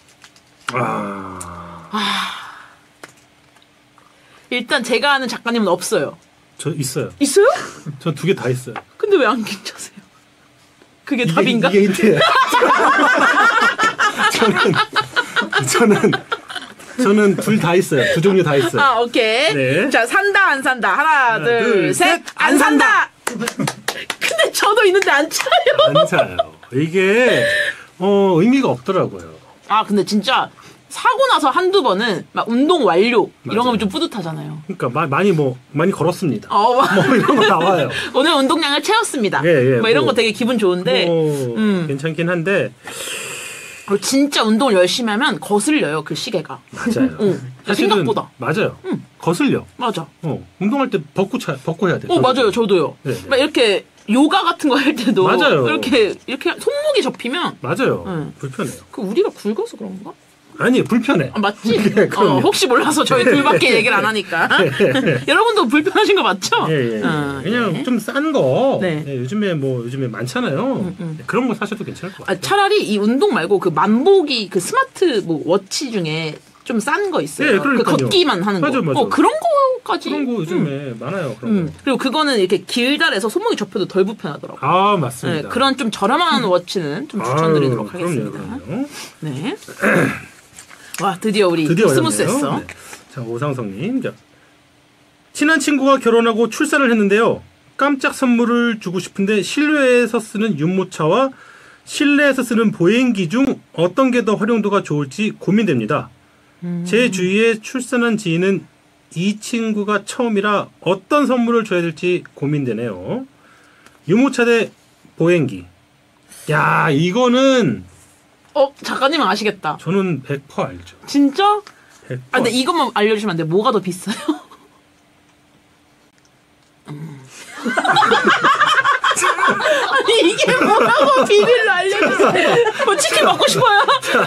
아. 일단 제가 아는 작가님은 없어요. 저 있어요. 있어요? 전 두 개 다 있어요. 근데 왜 안 괜찮으세요? 그게 이게, 답인가? 이게 힌트예요. 저는 저는 저는 둘 다 있어요. 두 종류 다 있어요. 아, 오케이. 네. 자, 산다, 안 산다. 하나, 하나, 둘, 둘, 셋. 셋. 안 산다! 근데 저도 있는데 안 차요. 안 차요. 이게 어 의미가 없더라고요. 아, 근데 진짜 사고 나서 한두 번은 막 운동 완료 이런 맞아요. 거면 좀 뿌듯하잖아요. 그러니까 마, 많이 뭐 많이 걸었습니다. 어, 막 뭐 이런 거 나와요. 오늘 운동량을 채웠습니다. 예, 예, 뭐 이런 뭐, 거 되게 기분 좋은데 뭐 음. 괜찮긴 한데 그리고 진짜 운동을 열심히 하면 거슬려요, 그 시계가. 맞아요. 응. 사실은 생각보다. 맞아요. 거슬려. 맞아. 어, 운동할 때 벗고 차, 벗고 해야 돼. 어, 맞아요. 저도요. 네, 네. 막 이렇게 요가 같은 거 할 때도 맞아요. 이렇게 이렇게 손목이 접히면 맞아요. 응. 불편해요. 그 우리가 굵어서 그런가? 아니 불편해. 아, 맞지? 네, 그럼요. 어, 혹시 몰라서 저희 둘밖에 얘기를 안 하니까. 여러분도 불편하신 거 맞죠? 예, 예, 예. 어, 그냥 예. 좀 싼 거. 네. 예, 요즘에 뭐 요즘에 많잖아요. 음. 네, 그런 거 사셔도 괜찮을 것 아, 같아요. 차라리 이 운동 말고 그 만보기 그 스마트 뭐 워치 중에 좀 싼 거 있어요. 예, 그 그러니까요. 걷기만 하는 맞아, 거. 맞아. 어, 그런 거까지. 그런 거 요즘에 음. 많아요. 그런 음. 거. 그리고 그거는 이렇게 길다래서 손목이 접혀도 덜 불편하더라고요. 아 네, 맞습니다. 그런 좀 저렴한 워치는 좀 추천드리도록 아유, 하겠습니다. 그럼요, 그럼요. 네. 와, 드디어 우리 드디어 스무스했어. 어렵네요. 네. 자 오상성님, 자 친한 친구가 결혼하고 출산을 했는데요. 깜짝 선물을 주고 싶은데 실외에서 쓰는 유모차와 실내에서 쓰는 보행기 중 어떤 게 더 활용도가 좋을지 고민됩니다. 음. 제 주위에 출산한 지인은 이 친구가 처음이라 어떤 선물을 줘야 될지 고민되네요. 유모차 대 보행기. 야 이거는 어, 작가님은 아시겠다. 저는 백 퍼센트 알죠. 진짜? 백 퍼센트. 아, 근데 이것만 알려주시면 안 돼. 뭐가 더 비싸요? 음. 아니, 이게 뭐라고 비밀로 알려주세요. 뭐 치킨 먹고 싶어요?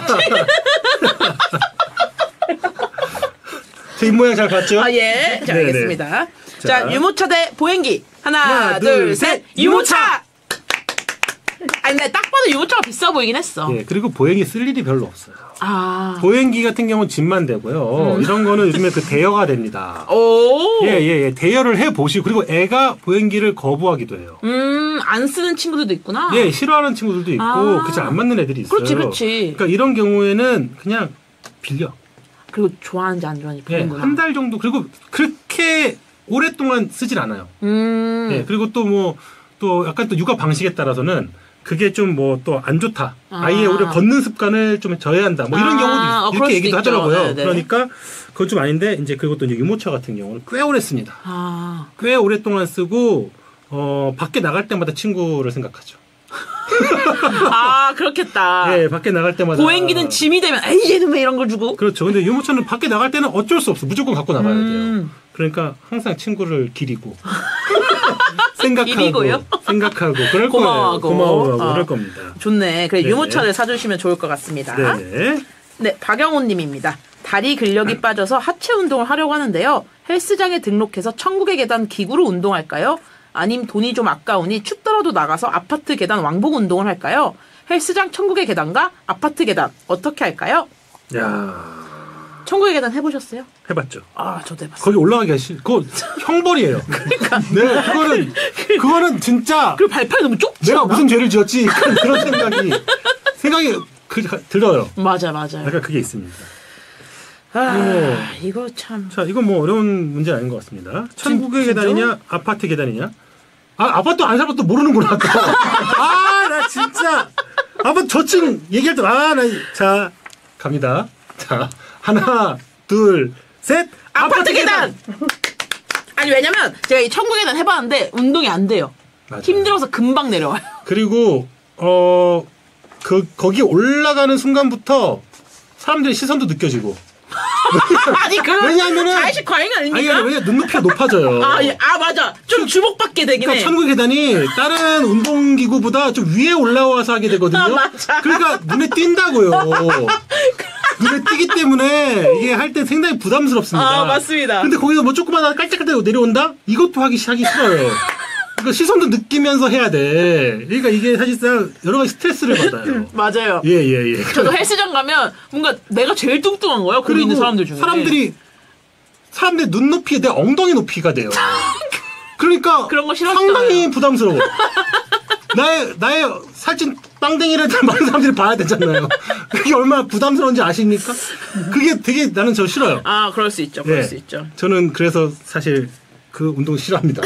제 입모양 잘 봤죠? 아, 예. 자, 네네. 알겠습니다. 자, 자. 유모차 대 보행기. 하나, 하나, 둘, 둘, 셋. 셋. 유모차! 아니, 근데 딱 봐도 유모차가 비싸 보이긴 했어. 예, 그리고 보행기 쓸 일이 별로 없어요. 아. 보행기 같은 경우는 짐만 되고요. 이런 거는 요즘에 그 대여가 됩니다. 오. 예, 예, 예. 대여를 해 보시고 그리고 애가 보행기를 거부하기도 해요. 음, 안 쓰는 친구들도 있구나. 예, 싫어하는 친구들도 있고 아. 그치 안 맞는 애들이 있어요. 그렇지, 그렇지. 그러니까 이런 경우에는 그냥 빌려. 그리고 좋아하는지 안 좋아하는지 예, 보는구나. 한 달 정도 그리고 그렇게 오랫동안 쓰질 않아요. 음. 예, 그리고 또 뭐 또 약간 또 육아 방식에 따라서는 그게 좀 뭐 또 안 좋다. 아. 아이의 오히려 걷는 습관을 좀 저해야 한다. 뭐 이런 아, 경우도 어, 있- 그럴 이렇게 수도 얘기도 있죠. 하더라고요. 네네. 그러니까 그건 좀 아닌데 이제 그리고 또 이제 유모차 같은 경우는 꽤 오래 씁니다. 아. 꽤 오랫동안 쓰고 어 밖에 나갈 때마다 친구를 생각하죠. 아, 그렇겠다. 예, 밖에 나갈 때마다 보행기는 짐이 되면, 에이, 얘는 왜 이런 걸 주고? 그렇죠. 근데 유모차는 밖에 나갈 때는 어쩔 수 없어. 무조건 갖고 나가야 돼요. 음. 그러니까 항상 친구를 기리고 생각하고 기리고요? 생각하고 그럴 고마워하고. 거예요. 고마워하고 어. 그럴 겁니다. 좋네. 그래, 네네. 유모차를 사주시면 좋을 것 같습니다. 네네. 네, 박영호 님입니다. 다리 근력이 빠져서 하체 운동을 하려고 하는데요. 헬스장에 등록해서 천국의 계단 기구로 운동할까요? 아님 돈이 좀 아까우니 춥더라도 나가서 아파트 계단 왕복 운동을 할까요? 헬스장 천국의 계단과 아파트 계단 어떻게 할까요? 야 천국의 계단 해보셨어요? 해봤죠. 아, 저도 해봤어요. 거기 올라가기가 싫. 그거 형벌이에요. 그러니까. 네, 그거는 그거는 진짜. 그리고 발판이 너무 좁지 내가 않아? 무슨 죄를 지었지? 그런, 그런 생각이 생각이 그, 들어요. 맞아, 맞아. 약간 그게 있습니다. 아, 이거 참. 자, 이건 뭐 어려운 문제 아닌 것 같습니다. 천국의 진짜? 계단이냐, 아파트 계단이냐? 아, 아파트 안 살아도 모르는구나. 또. 아, 나 진짜. 아파트 저층 얘기할 때, 아, 나, 자, 갑니다. 자, 하나, 둘, 셋. 아파트, 아파트 계단! 아니, 왜냐면 제가 이 천국의 계단 해봤는데 운동이 안 돼요. 맞아요. 힘들어서 금방 내려와요. 그리고, 어, 그, 거기 올라가는 순간부터 사람들의 시선도 느껴지고. 아니, 그건 왜냐하면은- 자의식 과잉 아니, 아닙니까? 왜냐, 눈높이가 높아져요. 아, 예. 아, 맞아. 좀 주목받게 되긴 그러니까 해. 천국의 계단이 다른 운동기구보다 좀 위에 올라와서 하게 되거든요. 아, 맞아. 그러니까 눈에 띈다고요. 눈에 띄기 때문에 이게 할 때 상당히 부담스럽습니다. 아, 맞습니다. 근데 거기서 뭐 조그마한 깔짝깔짝 내려온다? 이것도 하기 하기 싫어요. 그러니까 시선도 느끼면서 해야 돼. 그러니까 이게 사실상 여러 가지 스트레스를 받아요. 맞아요. 예, 예, 예. 저도 헬스장 가면 뭔가 내가 제일 뚱뚱한 거예요. 거기 있는 사람들 중에. 사람들이 사람들 눈높이에 내 엉덩이 높이가 돼요. 그러니까 그런 거 싫어하시잖아요. 상당히 부담스러워. 나의 나의 살찐 빵댕이를 많은 사람들이 봐야 되잖아요. 그게 얼마나 부담스러운지 아십니까? 그게 되게 나는 저 싫어요. 아, 그럴 수 있죠. 그럴 예. 수 있죠. 저는 그래서 사실 그 운동 싫어합니다.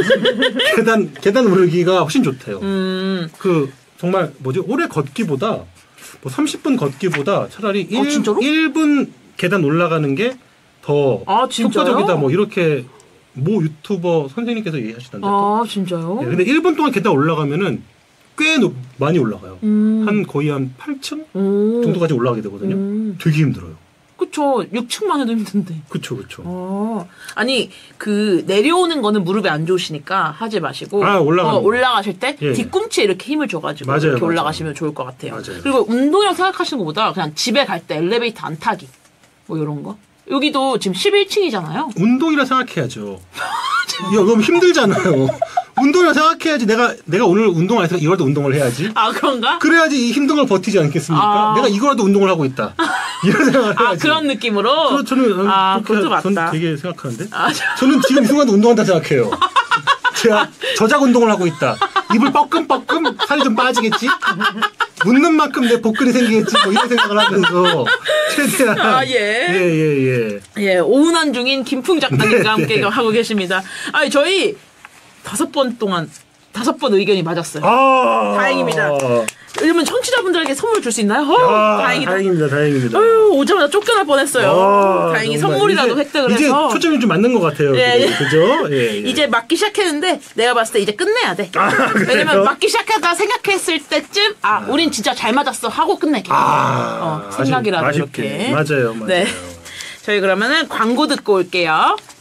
계단 계단 오르기가 훨씬 좋대요. 음. 그 정말 뭐지 오래 걷기보다 뭐 삼십 분 걷기보다 차라리 어, 진짜로? 일 분 계단 올라가는 게 더 아, 진짜요? 효과적이다. 뭐 이렇게 모 유튜버 선생님께서 얘기하시던데. 아, 진짜요? 네, 근데 일 분 동안 계단 올라가면은 꽤 높- 많이 올라가요. 음. 한 거의 한 팔 층 오. 정도까지 올라가게 되거든요. 음. 되게 힘들어요. 그쵸. 육 층만 해도 힘든데. 그쵸, 그쵸. 어. 아니, 그, 내려오는 거는 무릎에 안 좋으시니까 하지 마시고. 아, 올라가는 어, 거. 올라가실 때 예. 뒤꿈치에 이렇게 힘을 줘가지고. 맞아요, 이렇게 맞아요. 올라가시면 좋을 것 같아요. 맞아요. 그리고 운동이라고 생각하시는 것보다 그냥 집에 갈 때 엘리베이터 안 타기. 뭐 이런 거. 여기도 지금 십일 층이잖아요. 운동이라 생각해야죠. 야, 너무 힘들잖아요. 운동이라 생각해야지. 내가 내가 오늘 운동 안 해서 이거라도 운동을 해야지. 아, 그런가? 그래야지 이 힘든 걸 버티지 않겠습니까? 아. 내가 이거라도 운동을 하고 있다. 이런 생각을 아, 해야지. 그런 느낌으로? 그래서 저는 아, 그렇게 그것도 전 맞다. 되게 생각하는데. 아, 저- 저는 지금 이 순간도 운동한다 생각해요. 제가 저작 운동을 하고 있다. 입을 뻐끔뻐끔 살이 좀 빠지겠지? 웃는 만큼 내 복근이 생기겠지? 뭐 이런 생각을 하면서 최대한 아, 예. 예, 예, 예. 예, 오운환 중인 김풍 작가님과 네, 함께 네. 하고 계십니다. 아니, 저희 다섯 번 동안, 다섯 번 의견이 맞았어요. 아, 다행입니다. 이러면 청취자분들에게 선물 줄 수 있나요? 어, 아, 다행이다. 다행입니다, 다행입니다. 어휴, 오자마자 쫓겨날 뻔했어요. 아, 다행히 정말. 선물이라도 이제, 획득을 이제 해서. 초점이 좀 맞는 것 같아요. 예, 예. 그죠? 예, 예. 이제 맞기 시작했는데 내가 봤을 때 이제 끝내야 돼. 아, 그래요? 왜냐면 맞기 시작하다 생각했을 때쯤 아, 우린 진짜 잘 맞았어 하고 끝내게. 아, 어, 생각이라도 아쉽- 이렇게. 아쉽게. 맞아요, 맞아요. 네. 저희 그러면은 광고 듣고 올게요.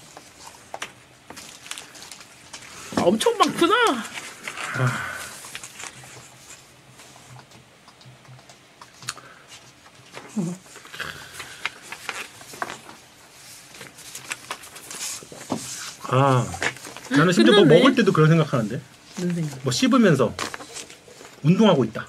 아, 엄청 많구나. 아, 나는 심지어 뭐 끝났네. 먹을 때도 그런 생각하는데. 무슨 생각? 뭐 씹으면서 운동하고 있다.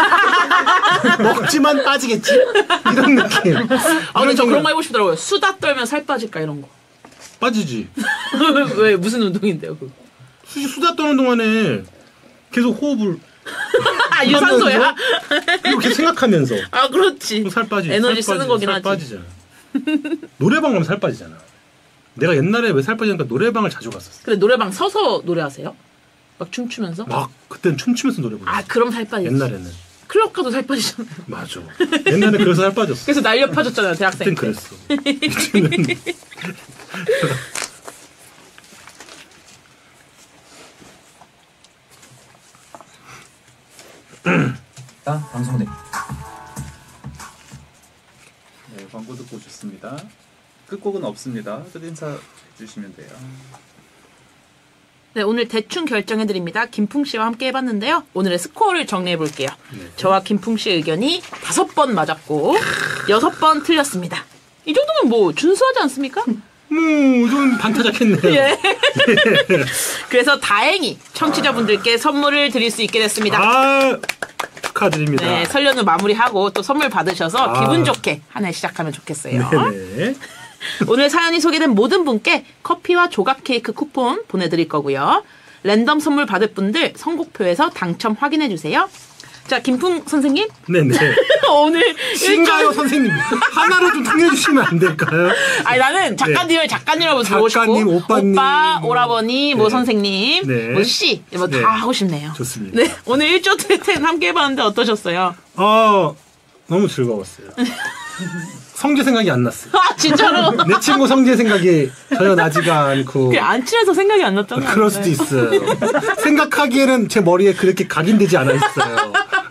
먹지만 빠지겠지? 이런 느낌. 아, 근데 저 그런 거 해보고 싶더라고요. 수다 떨면 살 빠질까 이런 거. 빠지지. 왜 무슨 운동인데요, 그거? 수, 수다 떠는 동안에 계속 호흡을 아, 유산소야? 그리고 계속 생각하면서 아, 그렇지. 그럼 살 빠지. 에너지 살 쓰는 빠지, 거긴 살 하지. 빠지잖아. 노래방 가면 살 빠지잖아. 내가 옛날에 왜 살 빠지니까 노래방을 자주 갔었어. 근데 노래방 서서 노래하세요? 막 춤추면서? 막 그때는 춤추면서 노래 불렀어. 아, 그럼 살 빠지지. 옛날에는. 클럽 가도 살 빠지잖아요. 맞아. 옛날에 그래서 살 빠졌어. 그래서 날려 파졌잖아요, 대학생 그땐 때. 그랬어. 요즘은 아, 방송됩니다. 네, 광고 듣고 오셨습니다. 끝곡은 없습니다. 끝인사 해주시면 돼요. 네, 오늘 대충 결정해드립니다. 김풍 씨와 함께 해봤는데요. 오늘의 스코어를 정리해볼게요. 네. 저와 김풍 씨의 의견이 다섯 번 맞았고, 여섯 번 틀렸습니다. 이 정도면 뭐 준수하지 않습니까? 뭐, 좀 반타작했네요. 예. 그래서 다행히 청취자분들께 선물을 드릴 수 있게 됐습니다. 아, 축하드립니다. 네, 설 연휴 마무리하고 또 선물 받으셔서 아. 기분 좋게 한 해 시작하면 좋겠어요. 네네. 오늘 사연이 소개된 모든 분께 커피와 조각 케이크 쿠폰 보내드릴 거고요. 랜덤 선물 받을 분들 선곡표에서 당첨 확인해 주세요. 자, 김풍 선생님. 네네. 오늘 신가요, 일절 선생님? 하나로 좀 통해주시면 안 될까요? 아니 나는 작가님을 작가님이라고 부르고 싶고 작가님, 오빠님, 오빠, 뭐. 오라버니, 뭐 네. 선생님, 네. 뭐 씨, 뭐 다 네. 하고 싶네요. 좋습니다. 네, 오늘 일조 텐 함께 해봤는데 어떠셨어요? 아, 너무 즐거웠어요. 성재 생각이 안 났어요. 아 진짜로? 내 친구 성재 생각이 전혀 나지가 않고. 그냥 안 친해서 생각이 안 났잖아요. 그럴 수도 있어요. 생각하기에는 제 머리에 그렇게 각인되지 않아 있어요.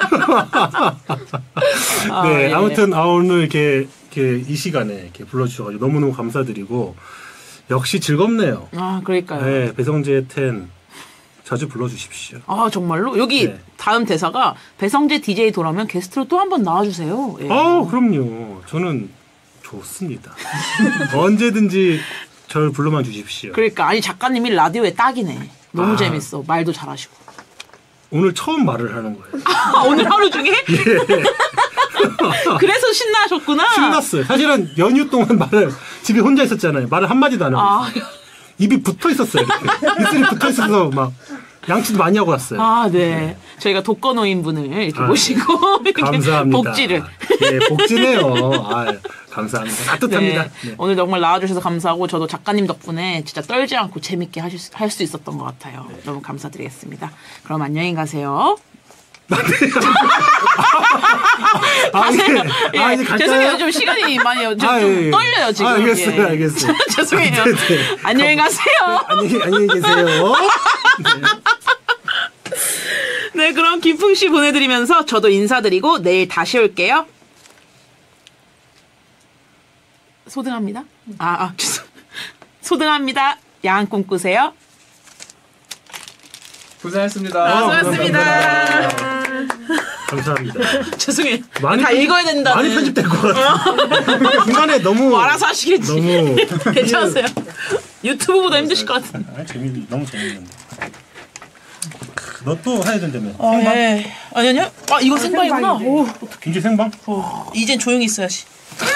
아, 네, 예. 아무튼 아, 오늘 이렇게, 이렇게 이 시간에 이렇게 불러주셔가지고 너무너무 감사드리고 역시 즐겁네요. 아 그러니까요. 네, 배성재 텐 자주 불러주십시오. 아 정말로? 여기 네. 다음 대사가 배성재 디제이 돌아오면 게스트로 또 한 번 나와주세요. 예. 아, 그럼요. 저는 좋습니다. 언제든지 저를 불러만 주십시오. 그러니까 아니 작가님이 라디오에 딱이네. 너무 아. 재밌어. 말도 잘하시고. 오늘 처음 말을 하는 거예요. 아, 오늘 하루 중에? 예. 그래서 신나셨구나. 신났어요. 사실은 연휴 동안 말을 집에 혼자 있었잖아요. 말을 한 마디도 안 하고 아, 있어요. 입이 붙어 있었어요. 이렇게. 입술이 붙어 있어서 막 양치도 많이 하고 왔어요. 아, 네. 저희가 독거노인 분을 이렇게 아, 모시고 이렇게 감사합니다. 복지를. 네, 복지네요. 아, 감사합니다. 따뜻합니다. 네. 네. 오늘 정말 나와주셔서 감사하고 저도 작가님 덕분에 진짜 떨지 않고 재밌게 하실 수, 할 수 있었던 것 같아요. 네. 너무 감사드리겠습니다. 그럼 안녕히 가세요. 가세요. 예, 아, 이제 갈까요? 죄송해요. 좀 시간이 많이 좀, 아, 좀 예, 예. 떨려요 지금. 아, 알겠어요, 예. 알겠어요. 죄송해요. 네, 네. 안녕히 가세요. 안녕히, 안녕히 계세요. 네, 그럼 김풍 씨 보내드리면서 저도 인사드리고 내일 다시 올게요. 소등합니다. 아, 아, 죄송. 소등합니다. 야한 꿈 꾸세요. 고생하셨습니다. 아, 아, 수고하셨습니다. 감사합니다. 죄송해요. 많이 다 편집- 읽어야 된다는. 많이 편집될 것 같아요. 중간에 너무. 뭐 알아서 하시겠지. 너무. 괜찮으세요? 유튜브보다 힘드실 것 같은데. 아, 재밌, 너무 재밌는데. 너 또 해야 된다며. 아, 생방? 예. 아니, 아니요. 아, 이거 생방이구나. 오, 김치 생방? 어, 이젠 조용히 있어야지.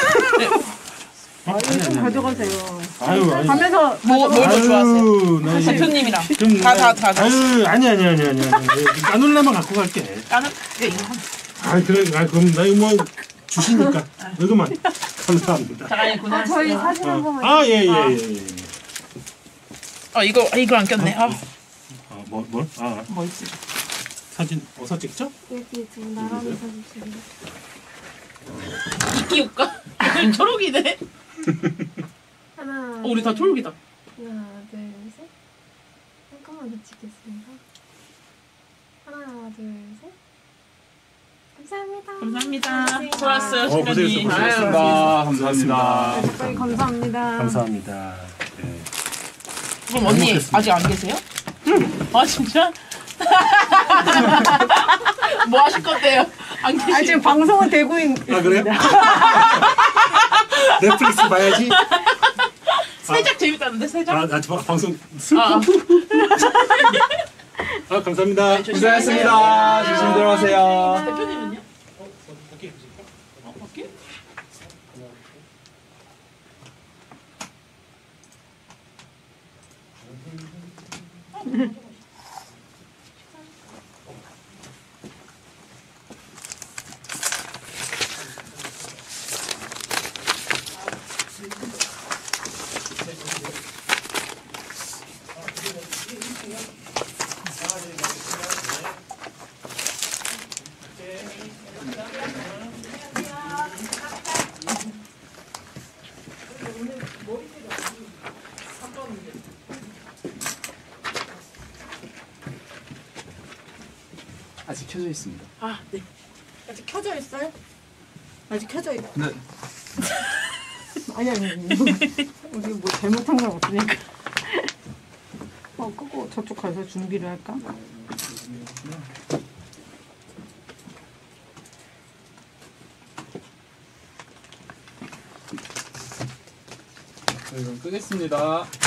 어? 아니, 좀 아니, 가져가세요. 아유, 아니. 가면서 뭐, 뭘 더 좋아하세요? 나 이제 대표님이랑. 좀 다, 다, 다. 다. 아유, 아니, 아니, 아니, 아니. 아니. 까눌레만 갖고 갈게. 나는, 예, 이거 한. 아, 그래. 아, 그럼 나 이거 뭐 주시니까. 이거만. 감사합니다. 잠깐만요, 아, 저희 고생하셨어요. 사진 한 번만. 아, 예, 예, 예, 예. 아, 이거, 아, 이거 안 꼈네. 아, 아, 뭐, 뭘? 아, 뭐 있지? 사진 어디서 찍죠? 여기 지금 나란히 서주시는 이끼 웃까? 초록이네. 하나. 어, 우리 다 초록이다. 하나, 둘, 셋. 잠깐만 더 찍겠습니다. 하나, 둘, 셋. 감사합니다. 감사합니다. 수고하셨어요, 어, 고생했어, 시간이. 고생했어. 아유. 감사합니다. 저희 감사합니다. 감사합니다. 네. 그럼 언니 먹겠습니다. 아직 안 계세요? 응. 아 진짜? 뭐 하실 건데요? 안 계시고. 아, 지금 방송은 되고 있는. 아, 그래요? 넷플릭스 봐야지. 살짝 재밌다는데 살짝? 아, 나 저 방송. 아, 아, 감사합니다. 고생하셨습니다. 조심히 들어가세요. 대표님은요? 아직 켜져 있습니다. 아, 네. 아직 켜져 있어요? 아직 켜져 있. 네. 아니 아니 아니. 우리 뭐 잘못한 건 없으니까. 어 끄고 저쪽 가서 준비를 할까? 그럼 끄겠습니다.